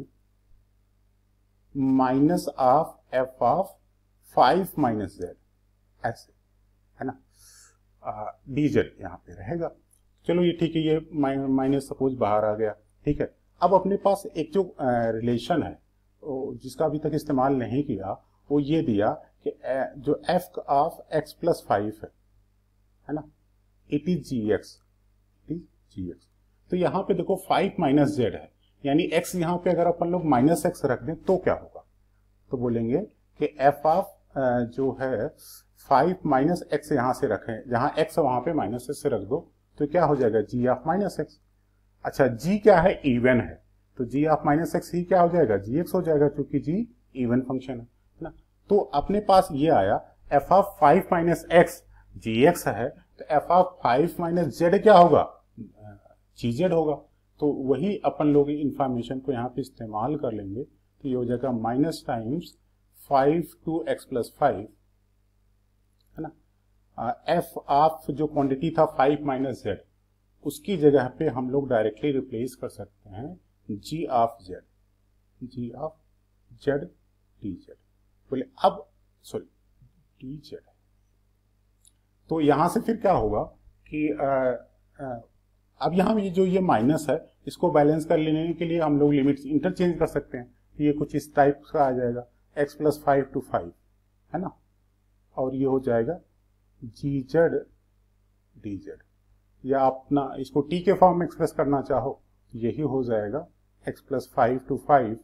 minus of F of five minus Z, ऐसे है ना, डी जेड यहाँ पे रहेगा। चलो ये ठीक है, ये माइनस सपोज बाहर आ गया। ठीक है, अब अपने पास एक जो रिलेशन है जिसका अभी तक इस्तेमाल नहीं किया, वो ये दिया कि जो F of x plus five है है ना, it is G X, it is G X. तो यहाँ पे देखो फाइव माइनस जेड है, यानी एक्स यहाँ पे अगर अपन लोग माइनस एक्स रख दें तो क्या होगा, तो बोलेंगे कि एफ ऑफ जो है फाइव माइनस एक्स यहाँ से रखें, जहां एक्स वहां पे माइनस एक्स से रख दो तो क्या हो जाएगा, जी ऑफ माइनस एक्स। अच्छा, जी क्या है, इवन है, तो जी ऑफ माइनस एक्स ही क्या हो जाएगा, जी एक्स हो जाएगा, क्योंकि जी इवन फंक्शन है ना। तो अपने पास ये आया F of five minus X G X है, तो F of five minus Z क्या होगा, जी जेड होगा। तो वही अपन लोग इंफॉर्मेशन को यहाँ पे इस्तेमाल कर लेंगे, तो ये हो जाएगा minus times five to x plus five है ना, एफ ऑफ जो क्वांटिटी था फाइव माइनस जेड, उसकी जगह पे हम लोग डायरेक्टली रिप्लेस कर सकते हैं G of Z, G of Z D Z. बोले अब सॉरी डी जेड, तो यहां से फिर क्या होगा कि आ, आ, अब यहाँ ये जो ये माइनस है इसको बैलेंस कर लेने के लिए हम लोग लिमिट्स इंटरचेंज कर सकते हैं। ये कुछ इस टाइप का आ जाएगा, x plus five to five है ना, और ये हो जाएगा जी जेड डी जेड, या अपना इसको टी के फॉर्म में एक्सप्रेस करना चाहो यही हो जाएगा x plus five to five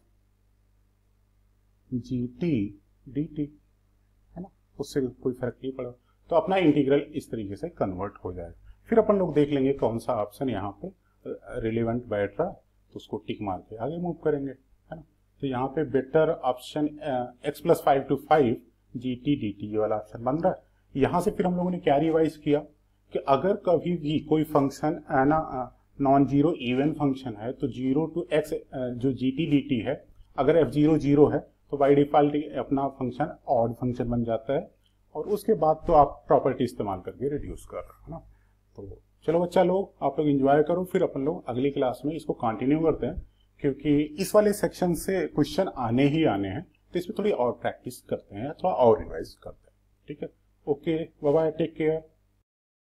G T D T है ना, उससे कोई फर्क नहीं पड़ा। तो अपना इंटीग्रल इस तरीके से कन्वर्ट हो जाएगा। फिर अपन लोग देख लेंगे कौन सा ऑप्शन यहाँ पे रिलेवेंट बैठ रहा, तो उसको टिक मार के आगे मूव करेंगे है ना। तो यहाँ पे better option X plus five to five G T D T वाला ऑप्शन बन रहा है। यहाँ से फिर हम लोगों ने क्या रिवाइज किया कि अगर कभी भी कोई फंक्शन है ना नॉन जीरो इवन फंक्शन है तो जीरो टू एक्स जो जी टी डी टी है, अगर एफ जीरो जीरो है तो बाई डिफॉल्ट अपना फंक्शन ऑड फंक्शन बन जाता है, और उसके बाद तो आप प्रॉपर्टी इस्तेमाल करके रिड्यूस कर रहे हो ना। तो चलो बच्चा लोग, आप लोग एंजॉय करो, फिर अपन लोग अगली क्लास में इसको कंटिन्यू करते हैं, क्योंकि इस वाले सेक्शन से क्वेश्चन आने ही आने हैं, तो इसमें थोड़ी और प्रैक्टिस करते हैं, थोड़ा और रिवाइज करते हैं। ठीक है, okay, bye bye, take care.